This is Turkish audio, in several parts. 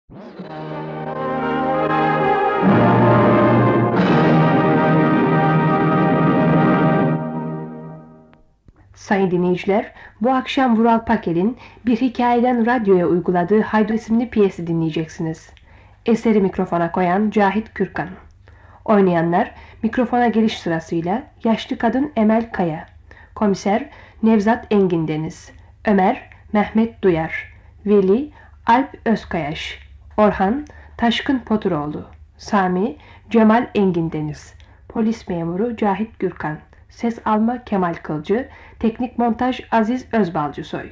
Sayın dinleyiciler, bu akşam Vural Pakel'in bir hikayeden radyoya uyguladığı Haydut isimli piyesi dinleyeceksiniz. Eseri mikrofona koyan Cahit Kürkan. Oynayanlar mikrofona geliş sırasıyla yaşlı kadın Emel Kaya, komiser Nevzat Engin Deniz, Ömer Mehmet Duyar, Veli Alp Özkayaş, Orhan Taşkın Poturoğlu, Sami Cemal Engin Deniz, polis memuru Cahit Gürkan, ses alma Kemal Kılcı, teknik montaj Aziz Özbalcısoy.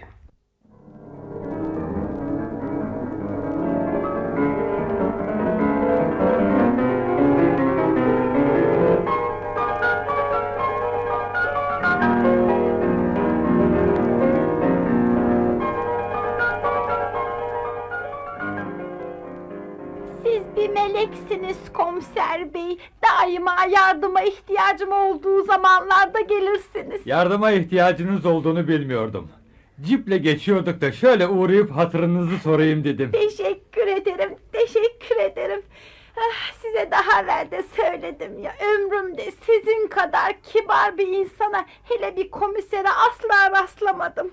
Meleksiniz komiser bey. Daima yardıma ihtiyacım olduğu zamanlarda gelirsiniz. Yardıma ihtiyacınız olduğunu bilmiyordum. Ciple geçiyorduk da şöyle uğrayıp hatırınızı sorayım dedim. Teşekkür ederim, teşekkür ederim. Size daha evvel de söyledim ya, ömrümde sizin kadar kibar bir insana, hele bir komisere asla rastlamadım.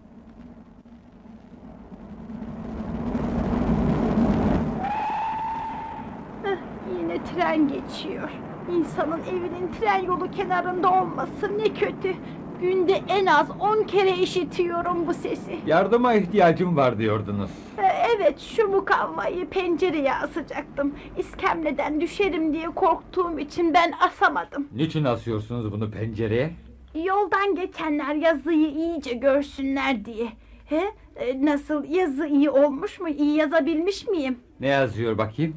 Yine tren geçiyor. İnsanın evinin tren yolu kenarında olması ne kötü. Günde en az 10 kere işitiyorum bu sesi. Yardıma ihtiyacım var diyordunuz. Evet, şu mukavvayı pencereye asacaktım. İskemleden düşerim diye korktuğum için ben asamadım. Niçin asıyorsunuz bunu pencereye? Yoldan geçenler yazıyı iyice görsünler diye. Nasıl, yazı iyi olmuş mu? İyi yazabilmiş miyim? Ne yazıyor bakayım?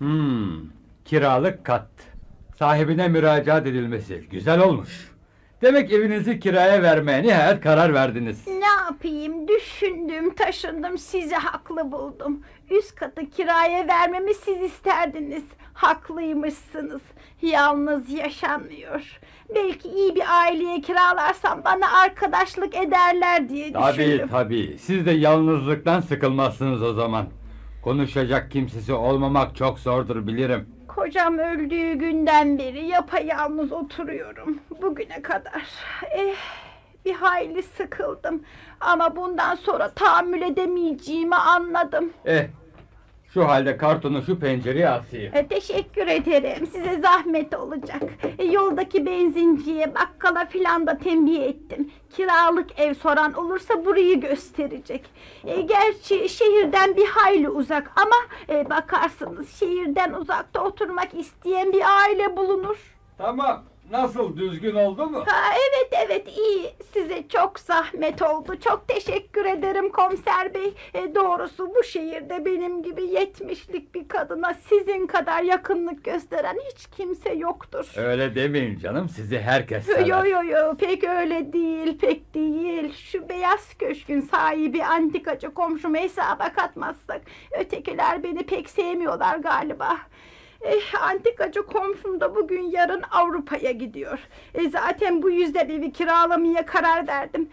Kiralık kat. Sahibine müracaat edilmesi. Güzel olmuş. Demek evinizi kiraya vermeye nihayet karar verdiniz. Ne yapayım? Düşündüm, taşındım, sizi haklı buldum. Üst katı kiraya vermemi siz isterdiniz. Haklıymışsınız. Yalnız yaşanmıyor. Belki iyi bir aileye kiralarsam bana arkadaşlık ederler diye düşündüm. Tabii. Siz de yalnızlıktan sıkılmazsınız o zaman. Konuşacak kimsesi olmamak çok zordur bilirim. Kocam öldüğü günden beri yapayalnız oturuyorum. Bugüne kadar. Bir hayli sıkıldım. Ama bundan sonra tahammül edemeyeceğimi anladım. Şu halde kartonu şu pencereye asayım. Teşekkür ederim. Size zahmet olacak. Yoldaki benzinciye, bakkala filan da tembih ettim. Kiralık ev soran olursa burayı gösterecek. Gerçi şehirden bir hayli uzak ama bakarsınız şehirden uzakta oturmak isteyen bir aile bulunur. Tamam. Nasıl, düzgün oldu mu? Evet iyi. Size çok zahmet oldu. Çok teşekkür ederim komiser bey. Doğrusu bu şehirde benim gibi 70'lik bir kadına sizin kadar yakınlık gösteren hiç kimse yoktur. Öyle demeyin canım, sizi herkes sever. Yo, pek öyle değil, pek değil. Şu beyaz köşkün sahibi antikacı komşumu hesaba katmazsak ötekiler beni pek sevmiyorlar galiba. Antikacı komşum da bugün yarın Avrupa'ya gidiyor. Zaten bu yüzden evi kiralamaya karar verdim.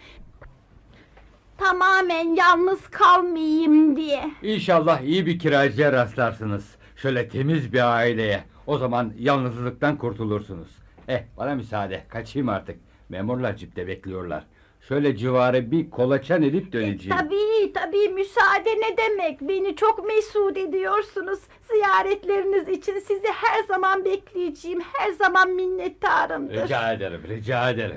Tamamen yalnız kalmayayım diye. İnşallah iyi bir kiracıya rastlarsınız. Şöyle temiz bir aileye. O zaman yalnızlıktan kurtulursunuz. Bana müsaade, kaçayım artık. Memurlar cipte bekliyorlar. Şöyle civarı bir kolaçan edip döneceğim. Tabii, müsaade ne demek? Beni çok mesut ediyorsunuz. Ziyaretleriniz için sizi her zaman bekleyeceğim. Her zaman minnettarımdır. Rica ederim.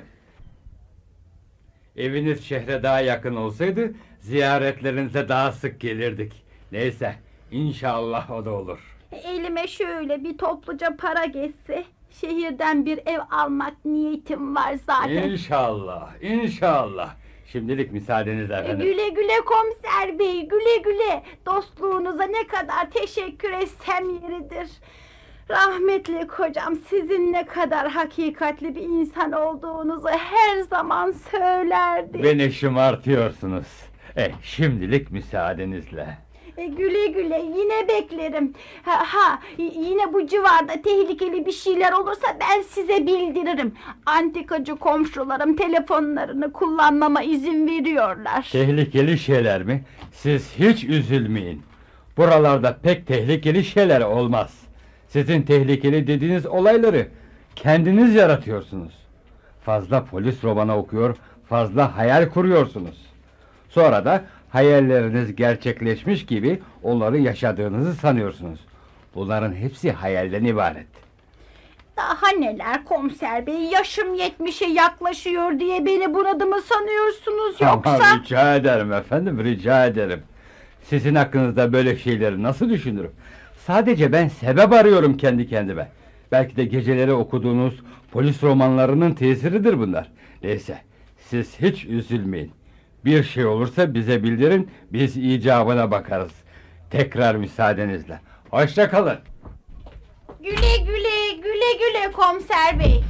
Eviniz şehre daha yakın olsaydı ziyaretlerinize daha sık gelirdik. Neyse, inşallah o da olur. Elime şöyle bir topluca para geçse, şehirden bir ev almak niyetim var zaten. İnşallah. Şimdilik müsaadenizle efendim. Güle güle komiser bey, güle güle. Dostluğunuza ne kadar teşekkür etsem yeridir. Rahmetli kocam sizin ne kadar hakikatli bir insan olduğunuzu her zaman söylerdi. Beni şımartıyorsunuz. Şimdilik müsaadenizle. Güle güle, yine beklerim. Yine bu civarda tehlikeli bir şeyler olursa ben size bildiririm. Antikacı komşularım telefonlarını kullanmama izin veriyorlar. Tehlikeli şeyler mi? Siz hiç üzülmeyin. Buralarda pek tehlikeli şeyler olmaz. Sizin tehlikeli dediğiniz olayları kendiniz yaratıyorsunuz. Fazla polis romanı okuyor, fazla hayal kuruyorsunuz. Sonra da hayalleriniz gerçekleşmiş gibi onları yaşadığınızı sanıyorsunuz. Bunların hepsi hayalden ibaret. Daha neler komiser bey, yaşım 70'e yaklaşıyor diye beni bunadı mı sanıyorsunuz yoksa? Ama rica ederim efendim, rica ederim. Sizin hakkınızda böyle şeyleri nasıl düşünürüm? Sadece ben sebep arıyorum kendi kendime. Belki de geceleri okuduğunuz polis romanlarının tesiridir bunlar. Neyse, siz hiç üzülmeyin. Bir şey olursa bize bildirin, biz icabına bakarız. Tekrar müsaadenizle. Hoşça kalın. Güle güle, güle güle komiser bey.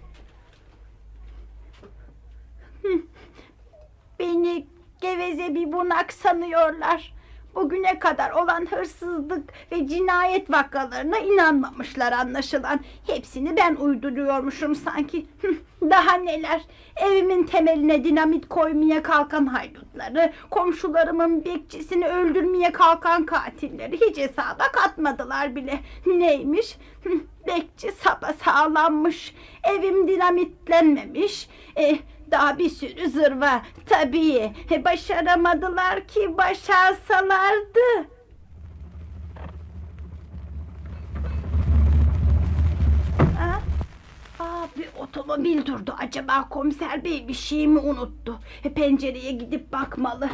Beni geveze bir bunak sanıyorlar. Bugüne kadar olan hırsızlık ve cinayet vakalarına inanmamışlar anlaşılan. Hepsini ben uyduruyormuşum sanki. Daha neler, evimin temeline dinamit koymaya kalkan haydutları, komşularımın bekçisini öldürmeye kalkan katilleri hiç hesaba katmadılar bile. Neymiş? Bekçi sapasağlammış, evim dinamitlenmemiş, daha bir sürü zırva. Tabii başaramadılar ki, başarsalardı. Bir otomobil durdu. Acaba komiser bey bir şey mi unuttu? Pencereye gidip bakmalı.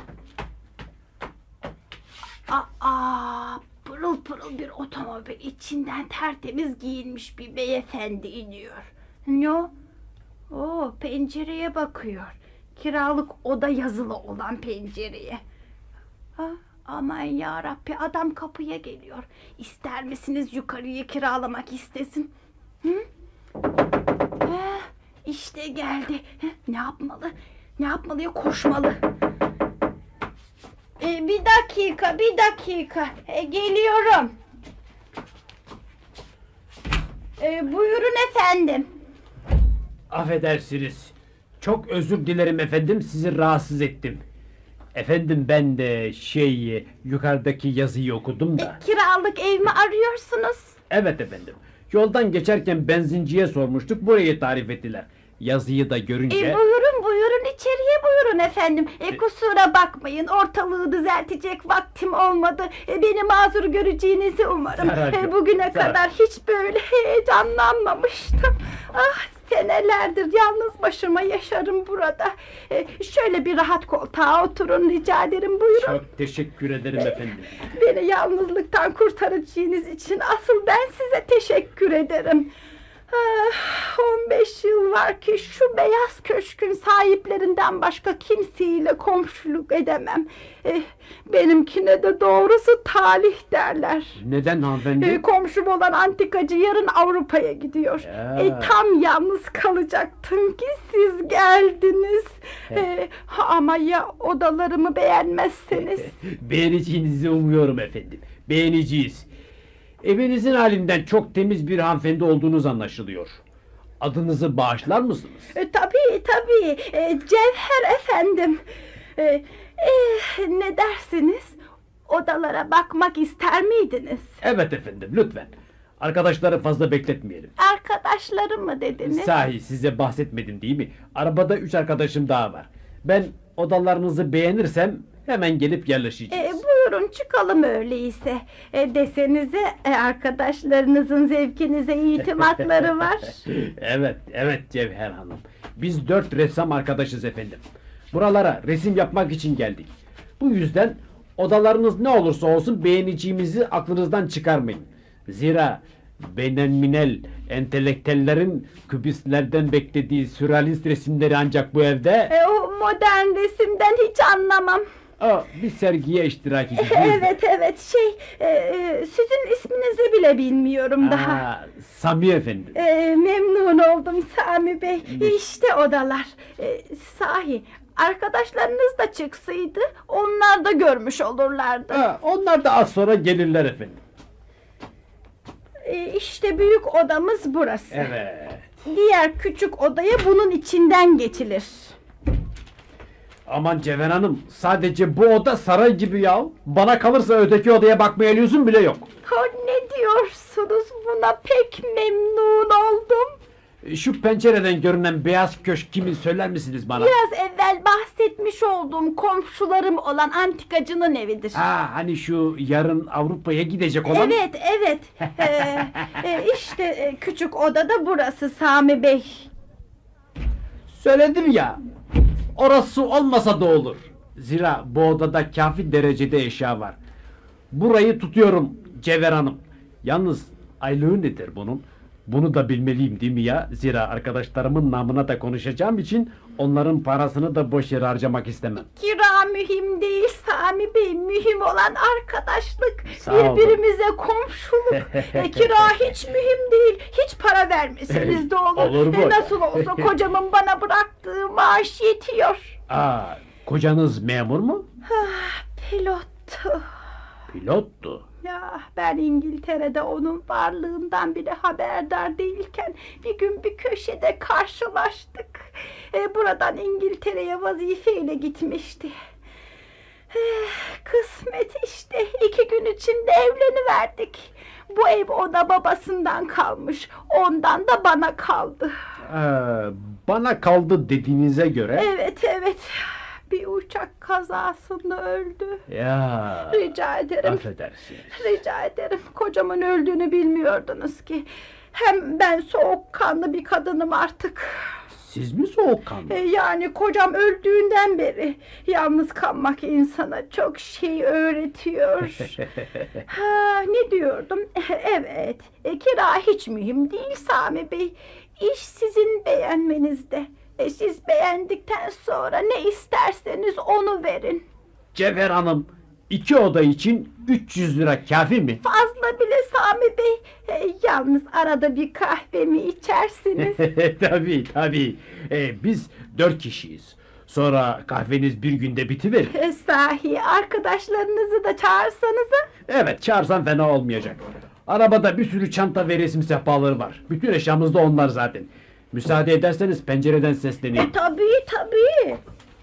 Pırıl pırıl bir otomobil, içinden tertemiz giyinmiş bir beyefendi iniyor. Ne o? Pencereye bakıyor. Kiralık oda yazılı olan pencereye. Aman yarabbi, adam kapıya geliyor. İster misiniz yukarıyı kiralamak istesin? İşte geldi. Ne yapmalı? Ne yapmalı? Koşmalı. Bir dakika. Geliyorum. Buyurun efendim. Affedersiniz. Çok özür dilerim efendim, sizi rahatsız ettim. Efendim ben de yukarıdaki yazıyı okudum da. Kiralık ev mi arıyorsunuz? Evet efendim. Yoldan geçerken benzinciye sormuştuk, burayı tarif ettiler. Yazıyı da görünce... Buyurun içeriye buyurun efendim. Kusura bakmayın, ortalığı düzeltecek vaktim olmadı. Beni mazur göreceğinizi umarım. Bugüne kadar hiç böyle heyecanlanmamıştım. Senelerdir yalnız başıma yaşarım burada. Şöyle bir rahat koltuğa oturun rica ederim, buyurun. Çok teşekkür ederim efendim. Beni yalnızlıktan kurtaracağınız için asıl ben size teşekkür ederim. 15 yıl var ki şu beyaz köşkün sahiplerinden başka kimseyle komşuluk edemem. Benimkine de doğrusu talih derler. Neden hanımefendi? Komşum olan antikacı yarın Avrupa'ya gidiyor. Tam yalnız kalacaktım ki siz geldiniz. Ama ya odalarımı beğenmezseniz? Beğeneceğinizi umuyorum efendim. Beğeneceğiz. Evinizin halinden çok temiz bir hanımefendi olduğunuz anlaşılıyor. Adınızı bağışlar mısınız? Tabii. Cevher efendim. Ne dersiniz? Odalara bakmak ister miydiniz? Evet efendim, lütfen. Arkadaşları fazla bekletmeyelim. Arkadaşlarım mı dediniz? Sahi size bahsetmedim değil mi? Arabada 3 arkadaşım daha var. Ben odalarınızı beğenirsem hemen gelip yerleşeceğiz. Buyurun çıkalım öyleyse. Desenize arkadaşlarınızın zevkinize itimatları var. Evet Cevher Hanım. Biz 4 ressam arkadaşız efendim. Buralara resim yapmak için geldik. Bu yüzden odalarınız ne olursa olsun beğeneceğimizi aklınızdan çıkarmayın. Zira beynelminel entelektüellerin kübistlerden beklediği sürrealist resimleri ancak bu evde... O modern resimden hiç anlamam. Bir sergiye iştirak edeceğiz. Evet sizin isminizi bile bilmiyorum daha. Sami efendim. Memnun oldum Sami Bey. İşte odalar. Sahi arkadaşlarınız da çıksaydı onlar da görmüş olurlardı. Onlar da az sonra gelirler efendim. İşte büyük odamız burası. Evet. Diğer küçük odaya bunun içinden geçilir. Aman Cevher Hanım, sadece bu oda saray gibi ya. Bana kalırsa öteki odaya bakmaya lüzum bile yok. Ne diyorsunuz? Buna pek memnun oldum. Şu pencereden görünen beyaz köşk kimin, söyler misiniz bana? Biraz evvel bahsetmiş olduğum komşularım olan antikacının evidir. Ha, hani şu yarın Avrupa'ya gidecek olan. Evet, evet. İşte küçük oda da burası Sami Bey. Söyledim ya. Orası olmasa da olur. Zira bu odada kafi derecede eşya var. Burayı tutuyorum Cevher Hanım. Yalnız aylığı nedir bunun? Bunu da bilmeliyim değil mi ya? Zira arkadaşlarımın namına da konuşacağım için onların parasını da boş yere harcamak istemem. Kira mühim değil Sami Bey. Mühim olan arkadaşlık. Sağ olun. Birbirimize komşuluk. Kira hiç mühim değil. Hiç para vermeseniz de olur. Olur mu? Nasıl olsa kocamın bana bıraktığı maaş yetiyor. Kocanız memur mu? Pilottu. Pilottu. Ya ben İngiltere'de onun varlığından bile haberdar değilken bir gün bir köşede karşılaştık. Buradan İngiltere'ye vazifeyle gitmişti. Kısmet işte, 2 gün içinde evleniverdik. Bu ev ona babasından kalmış, ondan da bana kaldı. Bana kaldı dediğinize göre. Evet, evet. Bir uçak kazasında öldü. Ya. Rica ederim. Affedersiniz. Rica ederim. Kocamın öldüğünü bilmiyordunuz ki. Hem ben soğukkanlı bir kadınım artık. Siz mi soğukkanlı? Yani kocam öldüğünden beri yalnız kalmak insana çok şey öğretiyor. Ne diyordum? Evet, kira hiç mühim değil Sami Bey. İş sizin beğenmenizde. Siz beğendikten sonra ne isterseniz onu verin. Cevher Hanım, 2 oda için 300 lira kafi mi? Fazla bile Sami Bey. Yalnız arada bir kahvemi içersiniz. Tabii. Biz 4 kişiyiz. Sonra kahveniz bir günde bitiverir. Sahi arkadaşlarınızı da çağırsanıza. Evet, çağırsam fena olmayacak. Arabada bir sürü çanta ve resim sehpaları var. Bütün eşyamız da onlar zaten. Müsaade ederseniz pencereden sesleneyim. Tabii.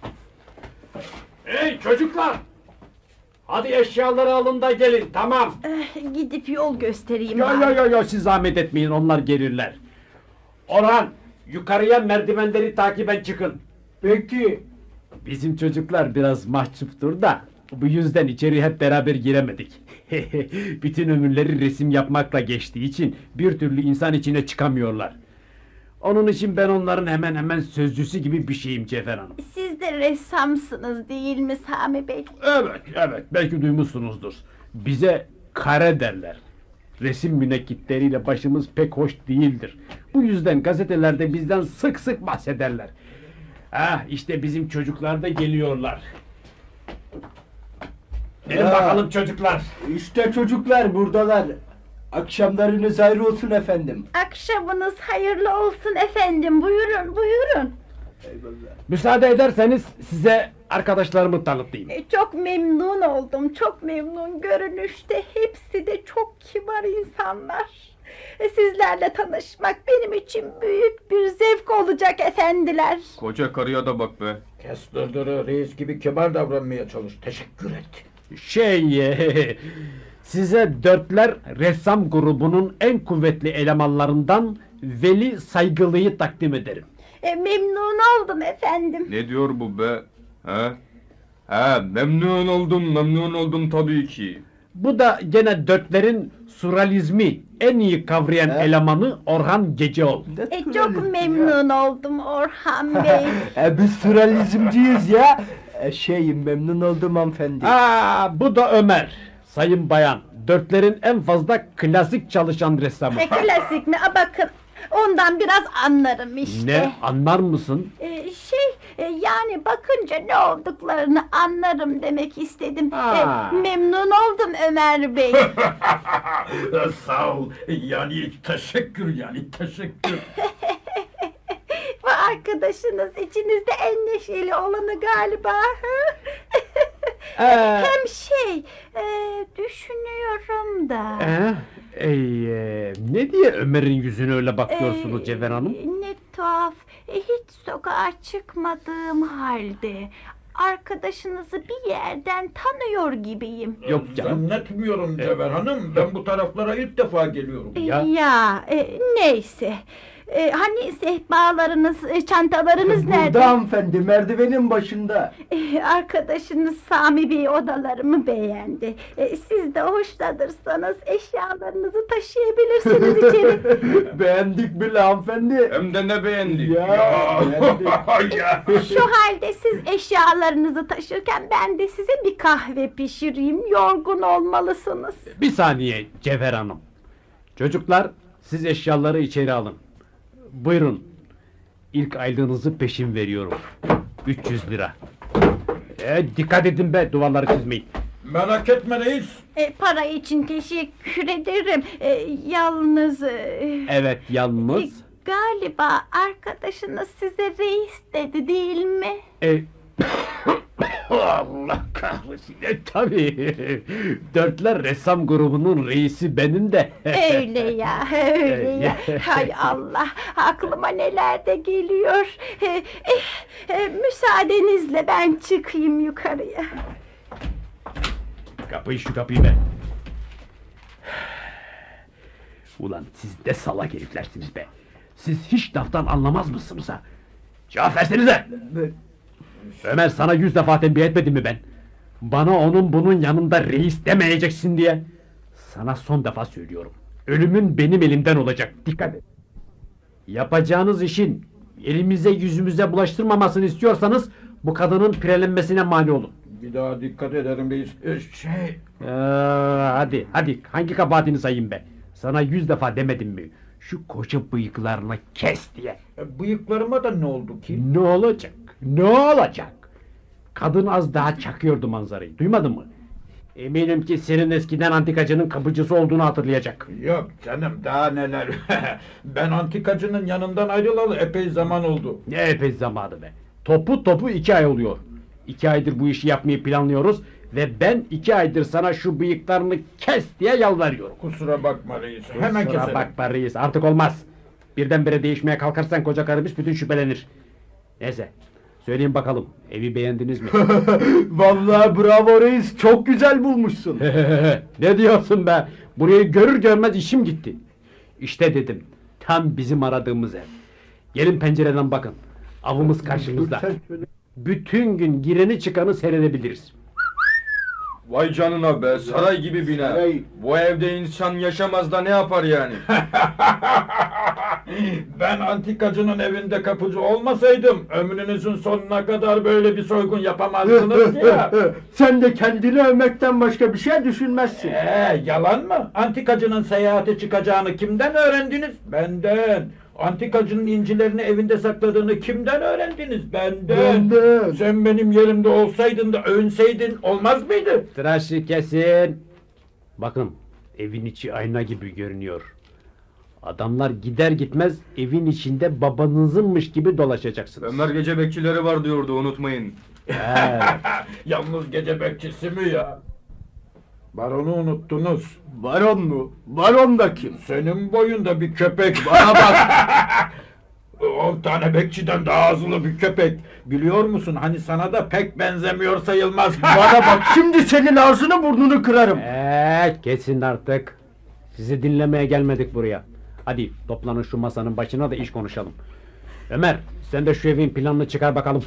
Hey çocuklar! Hadi eşyaları alın da gelin, tamam. Gidip yol göstereyim bari. Yo, siz zahmet etmeyin, onlar gelirler. Orhan, yukarıya merdivenleri takiben çıkın. Peki. Bizim çocuklar biraz mahcuptur da bu yüzden içeri hep beraber giremedik. Bütün ömürleri resim yapmakla geçtiği için bir türlü insan içine çıkamıyorlar. Onun için ben onların hemen hemen sözcüsü gibi bir şeyim Cevher Hanım. Siz de ressamsınız değil mi Sami Bey? Evet, belki duymuşsunuzdur. Bize kare derler. Resim münekkipleriyle başımız pek hoş değildir. Bu yüzden gazetelerde bizden sık sık bahsederler. İşte bizim çocuklar da geliyorlar. Gelin bakalım çocuklar. İşte çocuklar buradalar. Akşamlarınız hayır olsun efendim. Akşamınız hayırlı olsun efendim. Buyurun. Eyvallah. Müsaade ederseniz size arkadaşlarımı tanıtayım. Çok memnun oldum. Çok memnun. Görünüşte hepsi de çok kibar insanlar. Sizlerle tanışmak benim için büyük bir zevk olacak efendiler. Koca karıya da bak be. Kes dırdırı, reis gibi kibar davranmaya çalış. Teşekkür et. Size dörtler ressam grubunun en kuvvetli elemanlarından Veli Saygılı'yı takdim ederim. Memnun oldum efendim. Ne diyor bu be? Memnun oldum tabii ki. Bu da gene dörtlerin surrealizmi en iyi kavrayan elemanı Orhan Geceol. Çok memnun oldum Orhan Bey. Biz sürrealizmciyiz ya. Memnun oldum hanımefendi. Bu da Ömer, sayın bayan. Dörtlerin en fazla klasik çalışan ressamı. Klasik mi? Bakın ondan biraz anlarım işte. Ne? Anlar mısın? Yani bakınca ne olduklarını anlarım demek istedim. Ha. Memnun oldum Ömer Bey. Sağ ol. Teşekkür. Bu arkadaşınız içinizde en neşeli olanı galiba. Hem düşünüyorum da. Ne diye Ömer'in yüzüne öyle bakıyorsunuz Cevher Hanım? Ne tuhaf. Hiç sokağa çıkmadığım halde arkadaşınızı bir yerden tanıyor gibiyim. Yok canım. Zannetmiyorum Cevher Hanım. Ben bu taraflara ilk defa geliyorum. Neyse. Hani sehpalarınız, çantalarınız nerede? Burada hanımefendi, merdivenin başında. Arkadaşınız Sami Bey odalarımı beğendi. Siz de hoşlanırsanız eşyalarınızı taşıyabilirsiniz içeri. Beğendik bile hanımefendi. Hem de ne beğendik. Beğendik. Ya. Şu halde siz eşyalarınızı taşırken ben de size bir kahve pişireyim. Yorgun olmalısınız. Bir saniye Cevher Hanım. Çocuklar, siz eşyaları içeri alın. Buyurun. İlk aylığınızı peşin veriyorum. 300 lira. Dikkat edin be, duvarları çizmeyin. Merak etme reis. Para için teşekkür ederim. Yalnız... Evet, yalnız. Galiba arkadaşınız size reis dedi değil mi? Allah kahretsin. Tabii. Dörtler ressam grubunun reisi benim de. Öyle ya, öyle ya. Hay Allah, aklıma neler de geliyor. Müsaadenizle ben çıkayım yukarıya. Kapıyı, şu kapıyı be. Ulan siz de salak heriflersiniz be. Siz hiç laftan anlamaz mısınız ha? Cevap versenize. Ömer, sana 100 defa tembih etmedim mi ben? Bana onun bunun yanında reis demeyeceksin diye. Sana son defa söylüyorum. Ölümün benim elimden olacak. Dikkat et. Yapacağınız işin elimize yüzümüze bulaştırmamasını istiyorsanız bu kadının pirelenmesine mani olun. Bir daha dikkat ederim reis. Hadi hangi kabahatini sayayım be? Sana 100 defa demedim mi? Şu koca bıyıklarını kes diye. Bıyıklarıma da ne oldu ki? Ne olacak? Ne olacak? Kadın az daha çakıyordu manzarayı. Duymadın mı? Eminim ki senin eskiden antikacının kapıcısı olduğunu hatırlayacak. Yok canım, daha neler. Ben antikacının yanından ayrılalı epey zaman oldu. Ne epey zamanı be. Topu 2 ay oluyor. 2 aydır bu işi yapmayı planlıyoruz ve ben 2 aydır sana şu bıyıklarını kes diye yalvarıyorum. Kusura bakma reis. Hemen Kusura keselim. bakma reis, artık olmaz. Birdenbire değişmeye kalkarsan koca karımız bütün şüphelenir. Neyse, söyleyin bakalım, evi beğendiniz mi? Vallahi bravo reis, çok güzel bulmuşsun. Ne diyorsun be? Burayı görür görmez işim gitti. İşte dedim, tam bizim aradığımız ev. Gelin pencereden bakın. Avımız karşımızda. Bütün gün gireni çıkanı seyredebiliriz. Vay canına be, saray gibi bina. Saray. Bu evde insan yaşamaz da ne yapar yani? Ben antikacının evinde kapıcı olmasaydım ömrünüzün sonuna kadar böyle bir soygun yapamazdınız ya. Sen de kendini övmekten başka bir şey düşünmezsin. Yalan mı? Antikacının seyahate çıkacağını kimden öğrendiniz? Benden. Antikacının incilerini evinde sakladığını kimden öğrendiniz? Benden. Sen benim yerimde olsaydın da övünseydin olmaz mıydı? Tıraşı kesin. Bakın, evin içi ayna gibi görünüyor. Adamlar gider gitmez evin içinde babanızınmış gibi dolaşacaksınız. Ömer gece bekçileri var diyordu, unutmayın. Yalnız gece bekçisi mi ya? Baronu unuttunuz. Baron mu? Baron da kim? Senin boyunda bir köpek. Bana bak. 10 tane bekçiden daha hızlı bir köpek. Biliyor musun, hani sana da pek benzemiyor sayılmaz. Bana bak, şimdi senin ağzını burnunu kırarım. Kesin artık. Sizi dinlemeye gelmedik buraya. Hadi toplanın şu masanın başına da iş konuşalım. Ömer, sen de şu evin planını çıkar bakalım.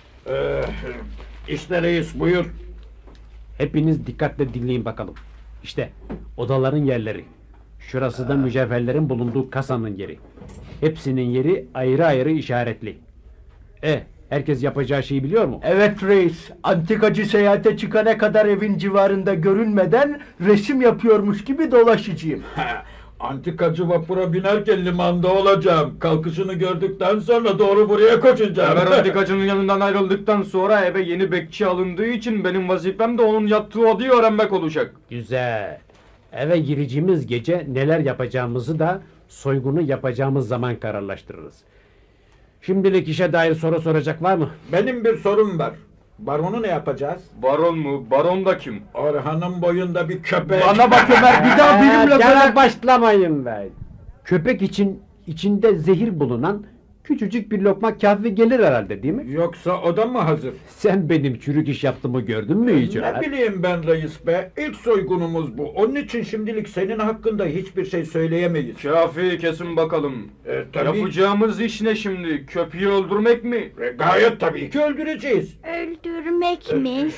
İşte reis, buyur. Hepiniz dikkatle dinleyin bakalım. İşte odaların yerleri. Şurası da mücevherlerin bulunduğu kasanın yeri. Hepsinin yeri ayrı ayrı işaretli. Herkes yapacağı şeyi biliyor mu? Evet reis, antikacı seyahate çıkana kadar evin civarında görünmeden resim yapıyormuş gibi dolaşacağım. Antikacı vapura binerken limanda olacağım. Kalkışını gördükten sonra doğru buraya koşacağım. Ömer antikacının yanından ayrıldıktan sonra eve yeni bekçi alındığı için benim vazifem de onun yattığı odayı öğrenmek olacak. Güzel. Eve gireceğimiz gece neler yapacağımızı da soygunu yapacağımız zaman kararlaştırırız. Şimdilik işe dair soru soracak var mı? Benim bir sorum var. Baronu ne yapacağız? Baron mu? Baron da kim? Orhan'ın boyunda bir köpek. Bana bak Ömer, bir daha benimle Gene böyle... başlamayın be. Köpek için içinde zehir bulunan Küçücük bir lokma kafi gelir herhalde değil mi? Yoksa o da mı hazır? Sen benim çürük iş yaptığımı gördün mü hiç? Ne bileyim ben reis be. İlk soygunumuz bu. Onun için şimdilik senin hakkında hiçbir şey söyleyemeyiz. Kafi kesin bakalım. Tabii. Yapacağımız iş ne şimdi? Köpeği öldürmek mi? Gayet tabii ki öldüreceğiz. Öldürmek mi?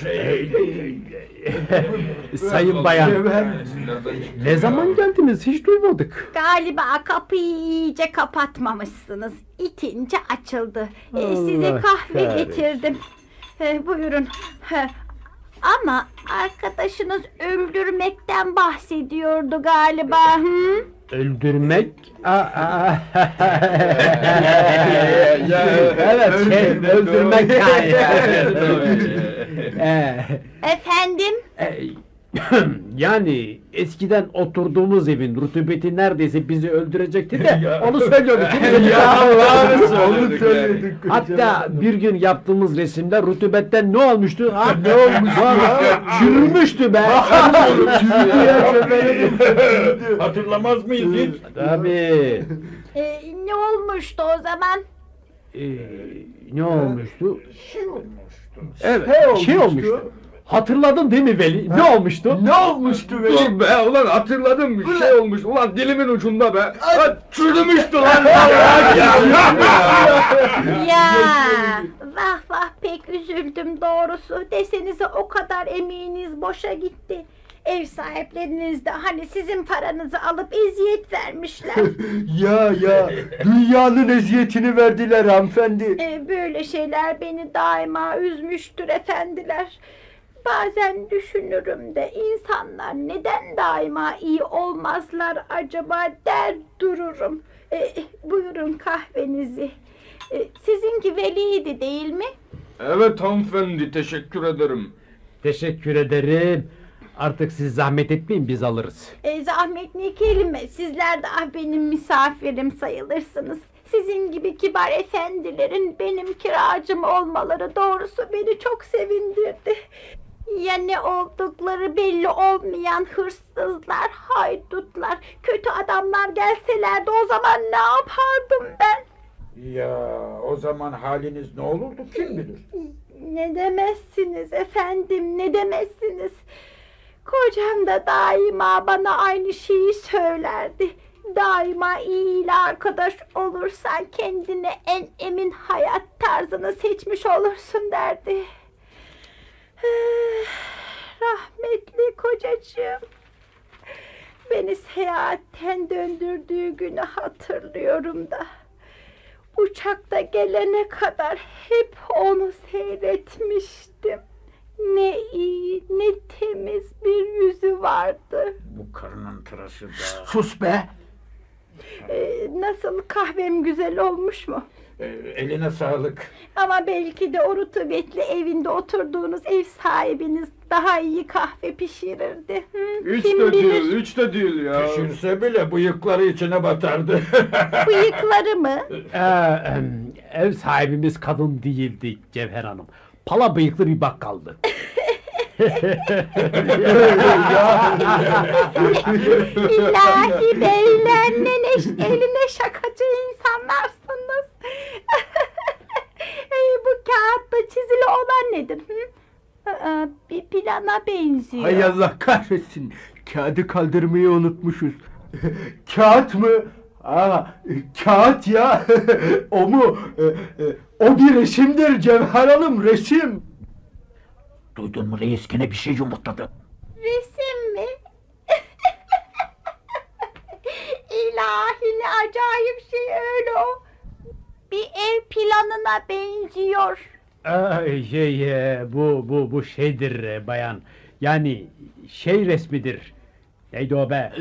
Sayın bayan, ne zaman geldiniz hiç duymadık. Galiba kapıyı iyice kapatmamışsınız. İtince açıldı. Size kahve getirdim. Buyurun. Ama arkadaşınız öldürmekten bahsediyordu galiba. Hı? Öldürmek? Evet, öldürmek yani. Efendim? Yani eskiden oturduğumuz evin rutubeti neredeyse bizi öldürecekti de onu söylüyorduk. Onu söyledik. Hatta bir gün yaptığımız resimler rutubetten ne olmuştu? Ne olmuş? Çürümüştü be. Hatırlamaz mıyız hiç? Tabii. Ne olmuştu o zaman? Ne olmuştu? Şey olmuştu. Evet, şey olmuştu. Hatırladın değil mi Veli? Ne olmuştu? Ne olmuştu be? Dur be ulan hatırladım bir şey olmuş. Ulan dilimin ucunda be. Çürümüştü lan. Ya vah vah pek üzüldüm doğrusu. Desenize o kadar emeğiniz boşa gitti. Ev sahipleriniz de hani sizin paranızı alıp eziyet vermişler. Ya dünyanın eziyetini verdiler hanımefendi. Böyle şeyler beni daima üzmüştür efendiler. Bazen düşünürüm de insanlar neden daima iyi olmazlar acaba der dururum. Buyurun kahvenizi. Sizinki Veli'ydi değil mi? Evet hanımefendi teşekkür ederim. Teşekkür ederim. Artık siz zahmet etmeyin biz alırız. Zahmet ne kelime. Sizler de benim misafirim sayılırsınız. Sizin gibi kibar efendilerin benim kiracım olmaları doğrusu beni çok sevindirdi. Ya ne oldukları belli olmayan hırsızlar, haydutlar, kötü adamlar gelselerdi o zaman ne yapardım ben? Ya o zaman haliniz ne olurdu kim bilir? Ne demezsiniz efendim, ne demezsiniz. Kocam da daima bana aynı şeyi söylerdi. Daima iyi ile arkadaş olursan kendine en emin hayat tarzını seçmiş olursun derdi. Rahmetli kocacığım. Beni seyahatten döndürdüğü günü hatırlıyorum da. Uçakta gelene kadar hep onu seyretmiştim. Ne iyi, ne temiz bir yüzü vardı. Bu karının tıraşı da. Sus be. Nasıl kahvem güzel olmuş mu? Eline sağlık. Ama belki de o rutubetli evinde oturduğunuz ev sahibiniz daha iyi kahve pişirirdi. Hiç Kim de bilir? değil, hiç de değil ya. Pişirse bile bıyıkları içine batardı. Bıyıkları mı? Ev sahibimiz kadın değildi Cevher Hanım. Pala bıyıklı bir bakkaldı. İlahi beyler ne eline şakacı insanlarsınız. Bu kağıtta çizili olan nedir? Bir plana benziyor. Hay Allah kahretsin. Kağıdı kaldırmayı unutmuşuz. Kağıt mı? Kağıt ya. O mu? O bir resimdir Cevher Hanım, resim. Duydun mu reis gene bir şey yumurtladı. Resim mi? İlahi ne acayip şey öyle o. Bir ev planına benziyor. Bu şeydir bayan. Yani şey resmidir. Neydi o be?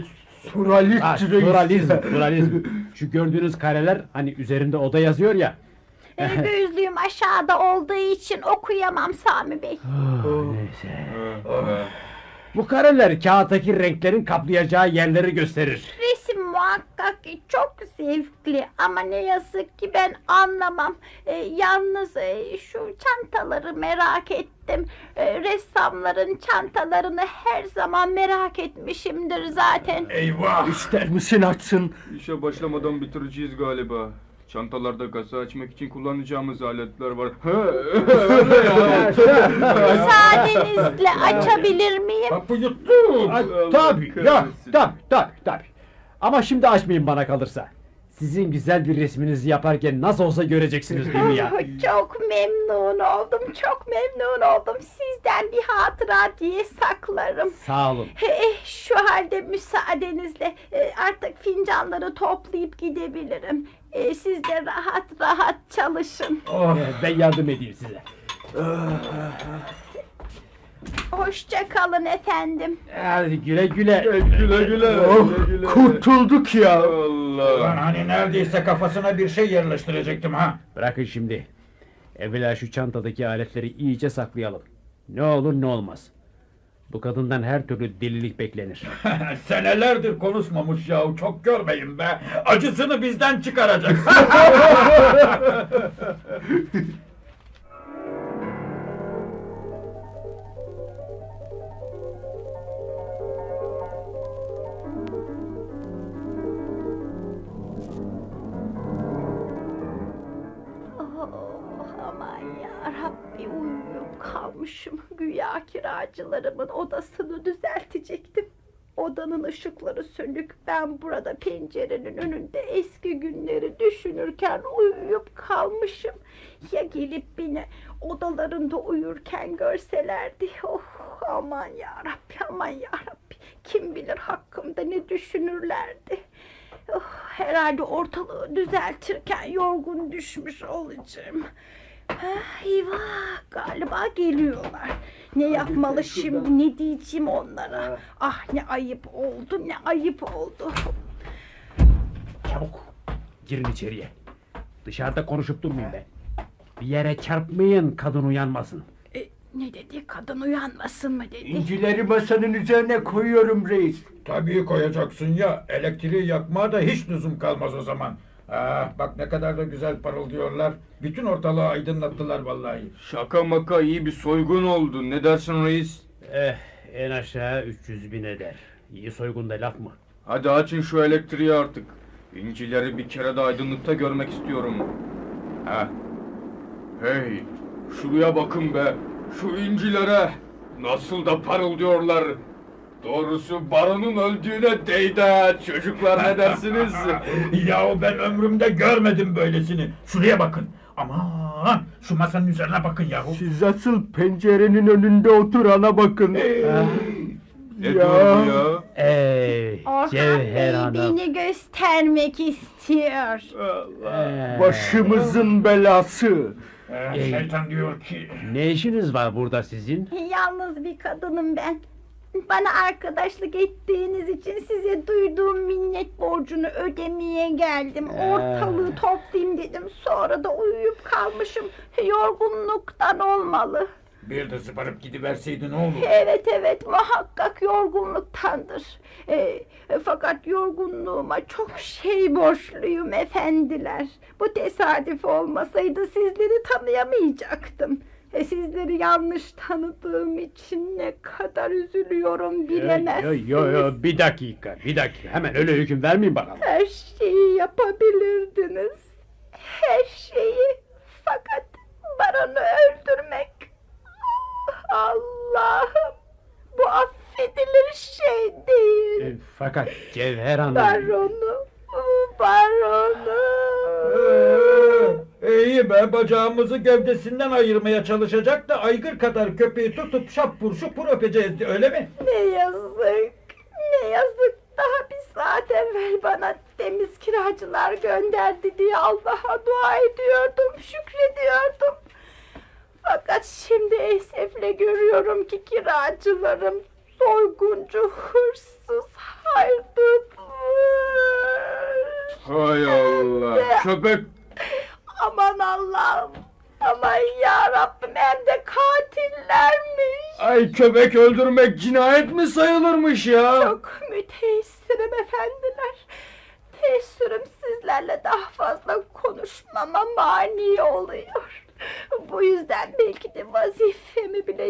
Surrealizm. Şu gördüğünüz kareler hani üzerinde oda yazıyor ya. Gözlüğüm aşağıda olduğu için okuyamam Sami Bey. Neyse. Bu kareler kağıttaki renklerin kaplayacağı yerleri gösterir. Resim muhakkak ki çok zevkli ama ne yazık ki ben anlamam. Yalnız şu çantaları merak ettim. Ressamların çantalarını her zaman merak etmişimdir zaten. Eyvah! İster misin açsın? İşe başlamadan bitireceğiz galiba. Çantalarda gazı açmak için kullanacağımız aletler var. Müsaadenizle açabilir miyim? Kapı yuttum. Tabii tabii. Ama şimdi açmayın bana kalırsa. Sizin güzel bir resminizi yaparken nasıl olsa göreceksiniz değil mi ya? Çok memnun oldum, çok memnun oldum. Sizden bir hatıra diye saklarım. Sağ olun. Şu halde müsaadenizle artık fincanları toplayıp gidebilirim. Siz de rahat rahat çalışın. Ben yardım edeyim size. Hoşça kalın efendim. Hadi güle güle. Güle güle. Kurtulduk ya. Ulan hani neredeyse kafasına bir şey yerleştirecektim ha. Bırakın şimdi. Evvela şu çantadaki aletleri iyice saklayalım. Ne olur ne olmaz. Bu kadından her türlü delilik beklenir. Senelerdir konuşmamış yahu, çok görmeyin be. Acısını bizden çıkaracak. Aman yarabbi, uyuyup kalmışım. Güya kiracılarımın odasını düzeltecektim. Odanın ışıkları sönük. Ben burada pencerenin önünde eski günleri düşünürken uyuyup kalmışım. Ya gelip beni odalarında uyurken görselerdi. Oh, aman yarabbi, aman yarabbi. Kim bilir hakkımda ne düşünürlerdi. Oh, herhalde ortalığı düzeltirken yorgun düşmüş olacağım. Eyvah, galiba geliyorlar. Ne yapmalı şimdi, ne diyeceğim onlara? Ah, ne ayıp oldu, ne ayıp oldu. Çabuk girin içeriye. Dışarıda konuşup durmayın be. Bir yere çarpmayın, kadın uyanmasın. Ne dedi, kadın uyanmasın mı dedi? İncileri masanın üzerine koyuyorum reis. Tabii koyacaksın ya. Elektriği yakmaya da hiç lüzum kalmaz o zaman. Bak ne kadar da güzel parıldıyorlar. Bütün ortalığı aydınlattılar vallahi. Şaka maka iyi bir soygun oldu. Ne dersin reis? En aşağı 300.000 eder. İyi soygunda laf mı? Hadi açın şu elektriği artık. İncileri bir kere de aydınlıkta görmek istiyorum. Hey, şuraya bakın be. Şu incilere. Nasıl da parıldıyorlar. Doğrusu baronun öldüğüne değdi ha. Çocuklar, ne dersiniz? Yahu ben ömrümde görmedim böylesini. Şuraya bakın. Aman, şu masanın üzerine bakın yahu. Siz asıl pencerenin önünde oturana bakın. Ne diyor bu ya? Orhan Cevher Bey Hanım. beni göstermek istiyor. Başımızın belası. Şeytan diyor ki... Ne işiniz var burada sizin? Yalnız bir kadınım ben. Bana arkadaşlık ettiğiniz için size duyduğum minnet borcunu ödemeye geldim. Ortalığı toplayayım dedim. Sonra da uyuyup kalmışım. Yorgunluktan olmalı. Bir de zıbarıp gidiverseydi ne olur? Evet, muhakkak yorgunluktandır. Fakat yorgunluğuma çok şey borçluyum efendiler. Bu tesadüf olmasaydı sizleri tanıyamayacaktım. Sizleri yanlış tanıdığım için ne kadar üzülüyorum bilemezsiniz. Yo, bir dakika. Hemen öyle hüküm vermeyin bakalım. Her şeyi yapabilirdiniz. Her şeyi. Fakat baronu öldürmek... Allah'ım, bu affedilir şey değil. Fakat Cevher Hanım... Baronu. İyi be, bacağımızı gövdesinden ayırmaya çalışacak da aygır kadar köpeği tutup şapur şupur öpeceğiz, öyle mi? Ne yazık. Daha bir saat evvel bana temiz kiracılar gönderdi diye Allah'a dua ediyordum, şükrediyordum. Fakat şimdi esefle görüyorum ki kiracılarım soyguncu, hırsız, haydutmuş. Hay Allah, köpek. Aman Allah'ım, aman yarabbim, hem de katillermiş. Ay, köpek öldürmek cinayet mi sayılırmış ya? Çok müteessirim efendiler. Teessürüm sizlerle daha fazla konuşmama mani oluyor. Bu yüzden belki de vazifemi bile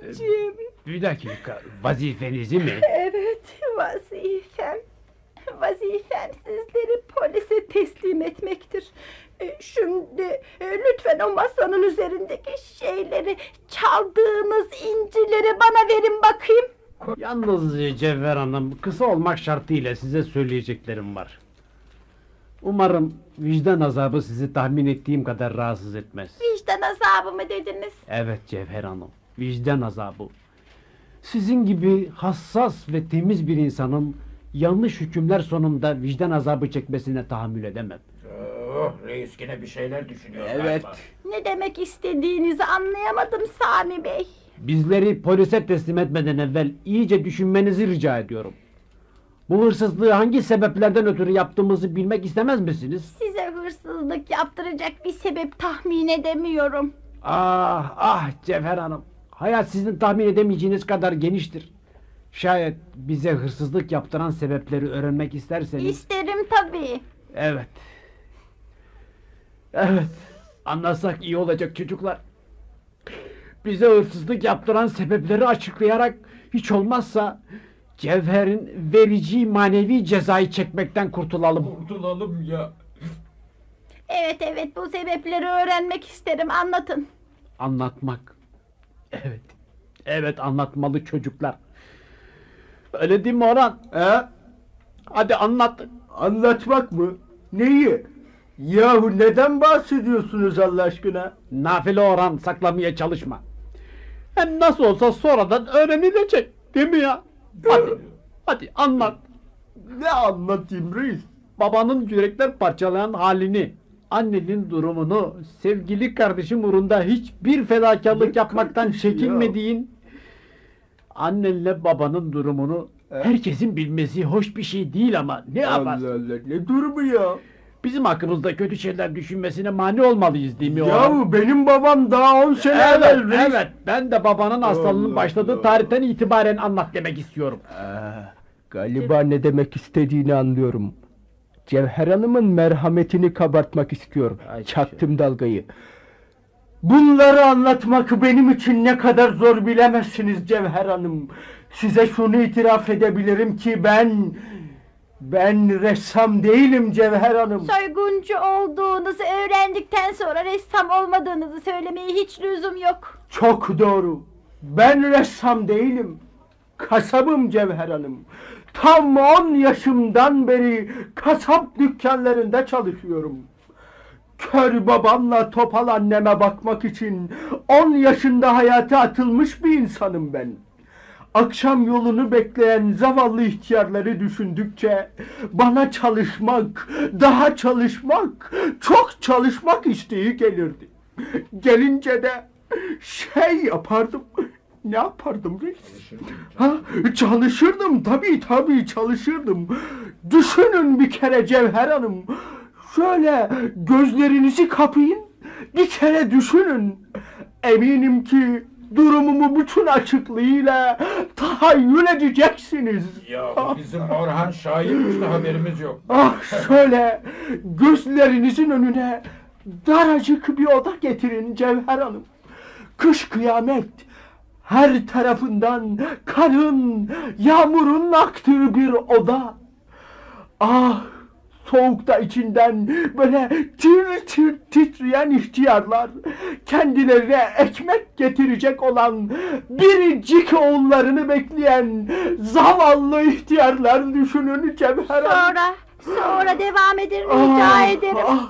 yapamayacağım. Bir dakika, vazifenizi mi? Evet, vazifem. vazifem sizleri polise teslim etmektir. Şimdi lütfen o masanın üzerindeki şeyleri, çaldığınız incileri bana verin bakayım. Yalnız Cevher Hanım, kısa olmak şartıyla size söyleyeceklerim var. Umarım vicdan azabı sizi tahmin ettiğim kadar rahatsız etmez. Vicdan azabı mı dediniz? Evet Cevher Hanım, vicdan azabı. Sizin gibi hassas ve temiz bir insanın yanlış hükümler sonunda vicdan azabı çekmesine tahammül edemem. Reis yine bir şeyler düşünüyor. Evet. galiba. Ne demek istediğinizi anlayamadım Sami Bey. Bizleri polise teslim etmeden evvel iyice düşünmenizi rica ediyorum. Bu hırsızlığı hangi sebeplerden ötürü yaptığımızı bilmek istemez misiniz? Size hırsızlık yaptıracak bir sebep tahmin edemiyorum. Ah ah Cevher Hanım, hayat sizin tahmin edemeyeceğiniz kadar geniştir. Şayet bize hırsızlık yaptıran sebepleri öğrenmek isterseniz... İsterim tabii. Evet. Evet, anlasak iyi olacak çocuklar. Bize hırsızlık yaptıran sebepleri açıklayarak hiç olmazsa Cevher'in verici manevi cezayı çekmekten kurtulalım. Kurtulalım ya. Evet bu sebepleri öğrenmek isterim, anlatın. Anlatmak. Evet. Evet, anlatmalı çocuklar. Öyle değil mi Orhan? Hadi anlat. Anlatmak mı? Neyi? Yahu neden bahsediyorsunuz Allah aşkına? Nafile Orhan, saklamaya çalışma. Hem nasıl olsa sonradan öğrenilecek. Değil mi ya? Hadi anlat. Ne anlatayım reis? Babanın yürekler parçalayan halini, annenin durumunu, sevgili kardeşim uğrunda hiçbir fedakarlık Ne yapmaktan kardeşi ya? çekinmediğin, annenle babanın durumunu herkesin bilmesi hoş bir şey değil ama ne yapar? Allah Allah, ne durumu ya? Bizim hakkımızda kötü şeyler düşünmesine mani olmalıyız değil mi? Orhan? Yahu benim babam daha 10 sene evvel reis. Evet, ben de babanın hastalığının Allah başladığı Allah. tarihten itibaren anlat demek istiyorum. Galiba ne demek istediğini anlıyorum. Cevher Hanım'ın merhametini kabartmak istiyorum. Ay, Çaktım dalgayı. Bunları anlatmak benim için ne kadar zor bilemezsiniz Cevher Hanım. Size şunu itiraf edebilirim ki ben ressam değilim Cevher Hanım. Soyguncu olduğunuzu öğrendikten sonra ressam olmadığınızı söylemeye hiç lüzum yok. Çok doğru. Ben ressam değilim. Kasabım Cevher Hanım. Tam 10 yaşımdan beri kasap dükkanlarında çalışıyorum. Kör babamla topal anneme bakmak için 10 yaşında hayata atılmış bir insanım ben. Akşam yolunu bekleyen zavallı ihtiyarları düşündükçe bana çalışmak, daha çalışmak, çok çalışmak isteği gelirdi. Gelince de şey yapardım. Ne yapardım reis? Çalışırdım tabii çalışırdım. Düşünün bir kere Cevher Hanım. Şöyle gözlerinizi kapayın. Bir kere düşünün. Eminim ki durumumu bütün açıklığıyla tahayyül edeceksiniz. Ya bizim Orhan şairmiş de haberimiz yok. Şöyle gözlerinizin önüne daracık bir oda getirin Cevher Hanım. Kış kıyamet. Her tarafından karın, yağmurun aktığı bir oda. Soğukta içinden böyle tir tir titreyen ihtiyarlar, kendilerine ekmek getirecek olan biricik oğullarını bekleyen zavallı ihtiyarlar düşünün Cevher Hanım. Sonra devam edin rica ederim.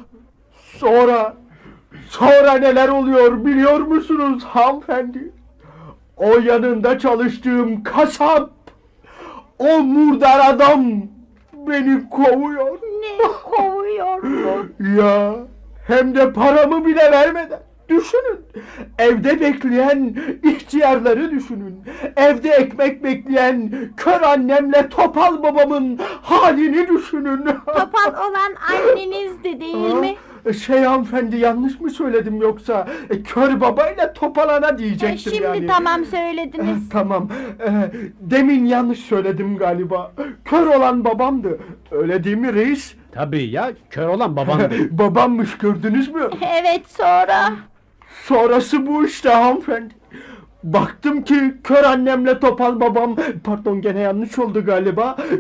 Sonra neler oluyor biliyor musunuz hanımefendi? O yanında çalıştığım kasap, o murdar adam beni kovuyor. Ne kovuyor mu? Ya hem de paramı bile vermeden. Düşünün. Evde bekleyen ihtiyarları düşünün. Evde ekmek bekleyen kör annemle topal babamın halini düşünün. Topal olan annenizdi değil mi? Hanımefendi yanlış mı söyledim yoksa kör babayla topal ana diyecektim Şimdi yani. tamam söylediniz. Tamam. Demin yanlış söyledim galiba. Kör olan babamdı. Öyle değil mi reis? Tabii ya, kör olan babandı. Babammış gördünüz mü? Evet sonra. Sonrası bu işte hanımefendi. Baktım ki kör annemle topal babam, pardon gene yanlış oldu galiba.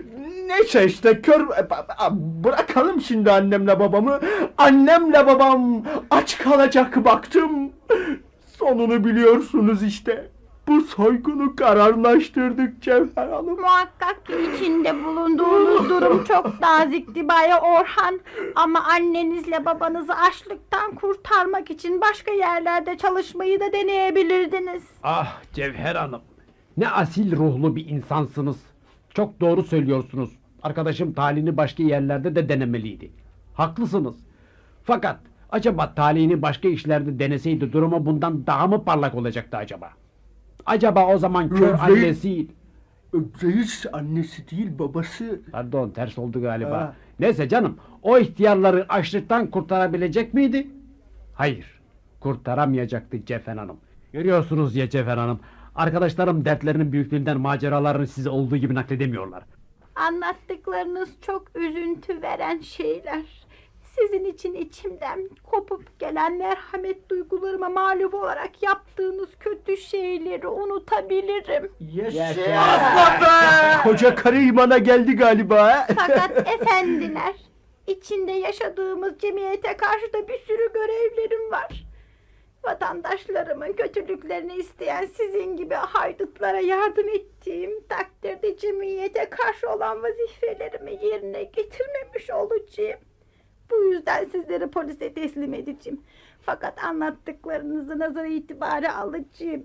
Neyse işte bırakalım şimdi annemle babamı. Annemle babam aç kalacak baktım. Sonunu biliyorsunuz işte. Bu soygunu kararlaştırdık Cevher Hanım. Muhakkak ki içinde bulunduğunuz durum çok nazikti Bay Orhan. Ama annenizle babanızı açlıktan kurtarmak için başka yerlerde çalışmayı da deneyebilirdiniz. Ah Cevher Hanım, ne asil ruhlu bir insansınız. Çok doğru söylüyorsunuz. Arkadaşım talihini başka yerlerde de denemeliydi. Haklısınız. Fakat acaba talihini başka işlerde deneseydi durumu bundan daha mı parlak olacaktı acaba? Acaba o zaman kör annesi... Reis annesi değil babası. Pardon, ters oldu galiba. Neyse canım, o ihtiyarları açlıktan kurtarabilecek miydi? Hayır, kurtaramayacaktı Cevher Hanım. Görüyorsunuz ya Cevher Hanım, arkadaşlarım dertlerinin büyüklüğünden maceralarını size olduğu gibi nakledemiyorlar. Anlattıklarınız çok üzüntü veren şeyler. Sizin için içimden kopup gelen merhamet duygularıma mağlup olarak yaptığınız kötü şeyleri unutabilirim. Aslan be! Koca karı imana geldi galiba. Fakat efendiler, içinde yaşadığımız cemiyete karşı da bir sürü görevlerim var. Vatandaşlarımın kötülüklerini isteyen sizin gibi haydutlara yardım ettiğim takdirde cemiyete karşı olan vazifelerimi yerine getirmemiş olacağım. Bu yüzden sizleri polise teslim edeceğim. Fakat anlattıklarınızı nazara itibara alacağım.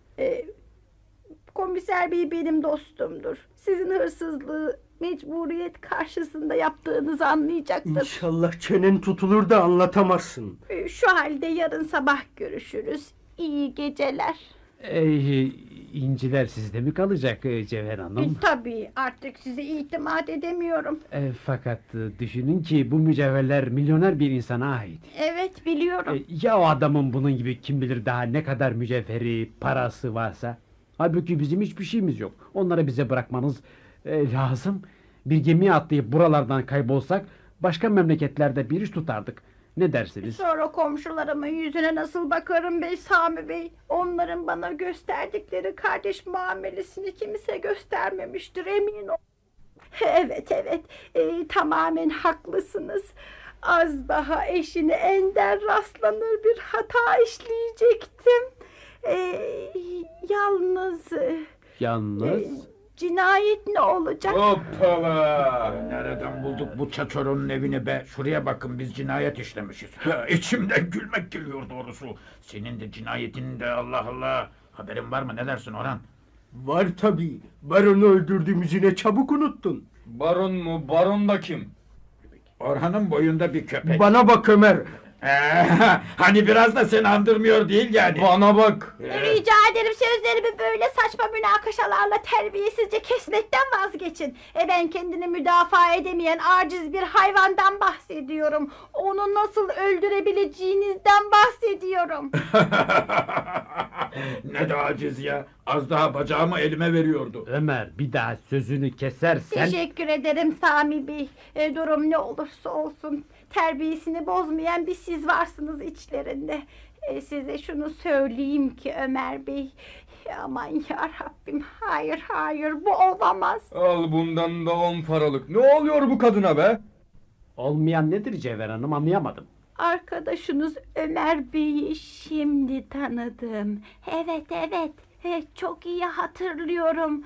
Komiser Bey benim dostumdur. Sizin hırsızlığı mecburiyet karşısında yaptığınızı anlayacaktır. İnşallah çenen tutulur da anlatamazsın. Şu halde yarın sabah görüşürüz. İyi geceler. İnciler sizde mi kalacak Cevher Hanım? Tabii artık size itimat edemiyorum. Fakat düşünün ki bu mücevherler milyoner bir insana ait. Evet biliyorum. Ya o adamın bunun gibi kim bilir daha ne kadar mücevheri, parası varsa? Halbuki bizim hiçbir şeyimiz yok. Onları bize bırakmanız lazım. Bir gemiye atlayıp buralardan kaybolsak başka memleketlerde bir iş tutardık. Ne dersiniz? Sonra komşularımın yüzüne nasıl bakarım Bey Sami Bey? Onların bana gösterdikleri kardeş muamelesini kimse göstermemiştir emin ol. Evet tamamen haklısınız. Az daha eşine ender rastlanır bir hata işleyecektim. Yalnız... Cinayet ne olacak? Hoppala! Nereden bulduk bu çaçoronun evini be? Şuraya bakın, biz cinayet işlemişiz. İçimden gülmek geliyor doğrusu. Senin de cinayetinin de Allah Allah. Haberin var mı? Ne dersin Orhan? Var tabii. Baronu öldürdüğümüzü ne çabuk unuttun. Baron mu? Baron da kim? Orhan'ın boyunda bir köpek. Bana bak Ömer. Hani biraz da seni andırmıyor değil yani. Bana bak. Rica ederim sözlerimi böyle saçma münakaşalarla terbiyesizce kesmekten vazgeçin. Ben kendini müdafaa edemeyen aciz bir hayvandan bahsediyorum. Onu nasıl öldürebileceğinizden bahsediyorum. Ne de aciz ya. Az daha bacağımı elime veriyordu. Ömer, bir daha sözünü kesersen... Teşekkür ederim Sami Bey. Durum ne olursa olsun terbiyesini bozmayan bir siz varsınız içlerinde. Size şunu söyleyeyim ki Ömer Bey, aman ya Rabbim, hayır bu olamaz. Al bundan da 10 paralık. Ne oluyor bu kadına be? Olmayan nedir Cevher Hanım, anlayamadım. Arkadaşınız Ömer Bey'i şimdi tanıdım. Evet, çok iyi hatırlıyorum.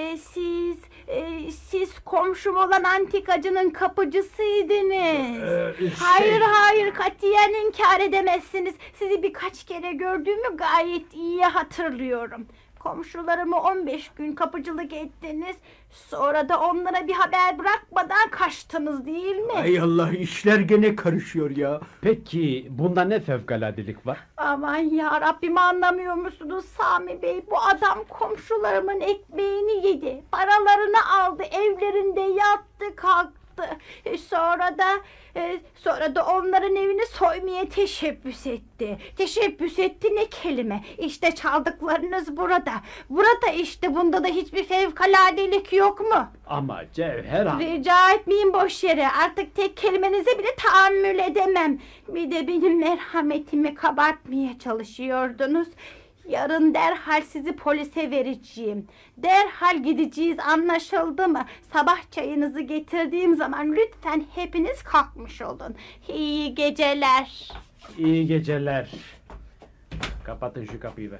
Siz komşum olan antikacının kapıcısıydınız. Hayır, katiyen inkar edemezsiniz. Sizi birkaç kere gördüğümü gayet iyi hatırlıyorum. Komşularımı 15 gün kapıcılık ettiniz. Sonra da onlara bir haber bırakmadan kaçtınız değil mi? Ay Allah, işler gene karışıyor ya. Peki bunda ne fevkaladelik var? Aman ya Rabbim, anlamıyor musunuz Sami Bey? Bu adam komşularımın ekmeğini yedi. Paralarını aldı, evlerinde yattı kalktı. Sonra da onların evini soymaya teşebbüs etti. Teşebbüs etti ne kelime. İşte çaldıklarınız burada. Burada işte, bunda da hiçbir fevkaladelik yok mu? Ama Cevher Hanım... Rica etmeyin boş yere. Artık tek kelimenize bile tahammül edemem. Bir de benim merhametimi kabartmaya çalışıyordunuz. Yarın derhal sizi polise vereceğim. Derhal gideceğiz, anlaşıldı mı? Sabah çayınızı getirdiğim zaman lütfen hepiniz kalkmış olun. İyi geceler. İyi geceler. Kapatın şu kapıyı be.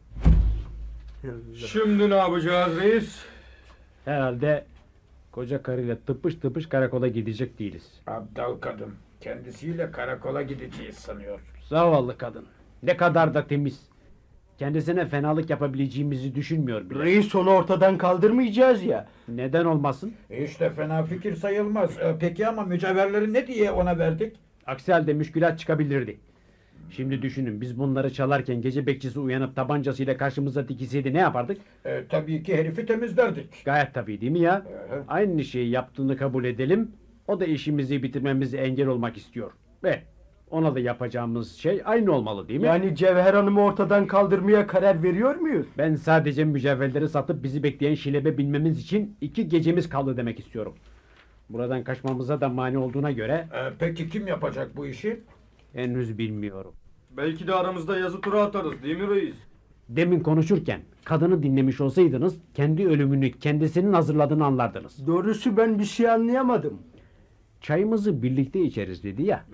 Şimdi ne yapacağız reis? Herhalde koca karıyla tıpış tıpış karakola gidecek değiliz. Abdal kadın. Kendisiyle karakola gideceğiz sanıyor. Zavallı kadın. Ne kadar da temiz. Kendisine fenalık yapabileceğimizi düşünmüyor bile. Reis, onu ortadan kaldırmayacağız ya. Neden olmasın? Hiç de fena fikir sayılmaz. Peki ama mücevherleri ne diye ona verdik? Aksi halde müşkülat çıkabilirdi. Şimdi düşünün, biz bunları çalarken gece bekçisi uyanıp tabancasıyla karşımıza dikilseydi ne yapardık? Tabii ki herifi temizlerdik. Gayet tabii değil mi ya? Aynı şeyi yaptığını kabul edelim. O da işimizi bitirmemize engel olmak istiyor. Ve ona da yapacağımız şey aynı olmalı değil mi? Yani Cevher Hanım'ı ortadan kaldırmaya karar veriyor muyuz? Ben sadece mücevherleri satıp bizi bekleyen şilebe binmemiz için 2 gecemiz kaldı demek istiyorum. Buradan kaçmamıza da mani olduğuna göre Peki kim yapacak bu işi? henüz bilmiyorum. Belki de aramızda yazı tura atarız değil mi reis? Demin konuşurken kadını dinlemiş olsaydınız kendi ölümünü kendisinin hazırladığını anlardınız. Doğrusu ben bir şey anlayamadım. Çayımızı birlikte içeriz dedi ya.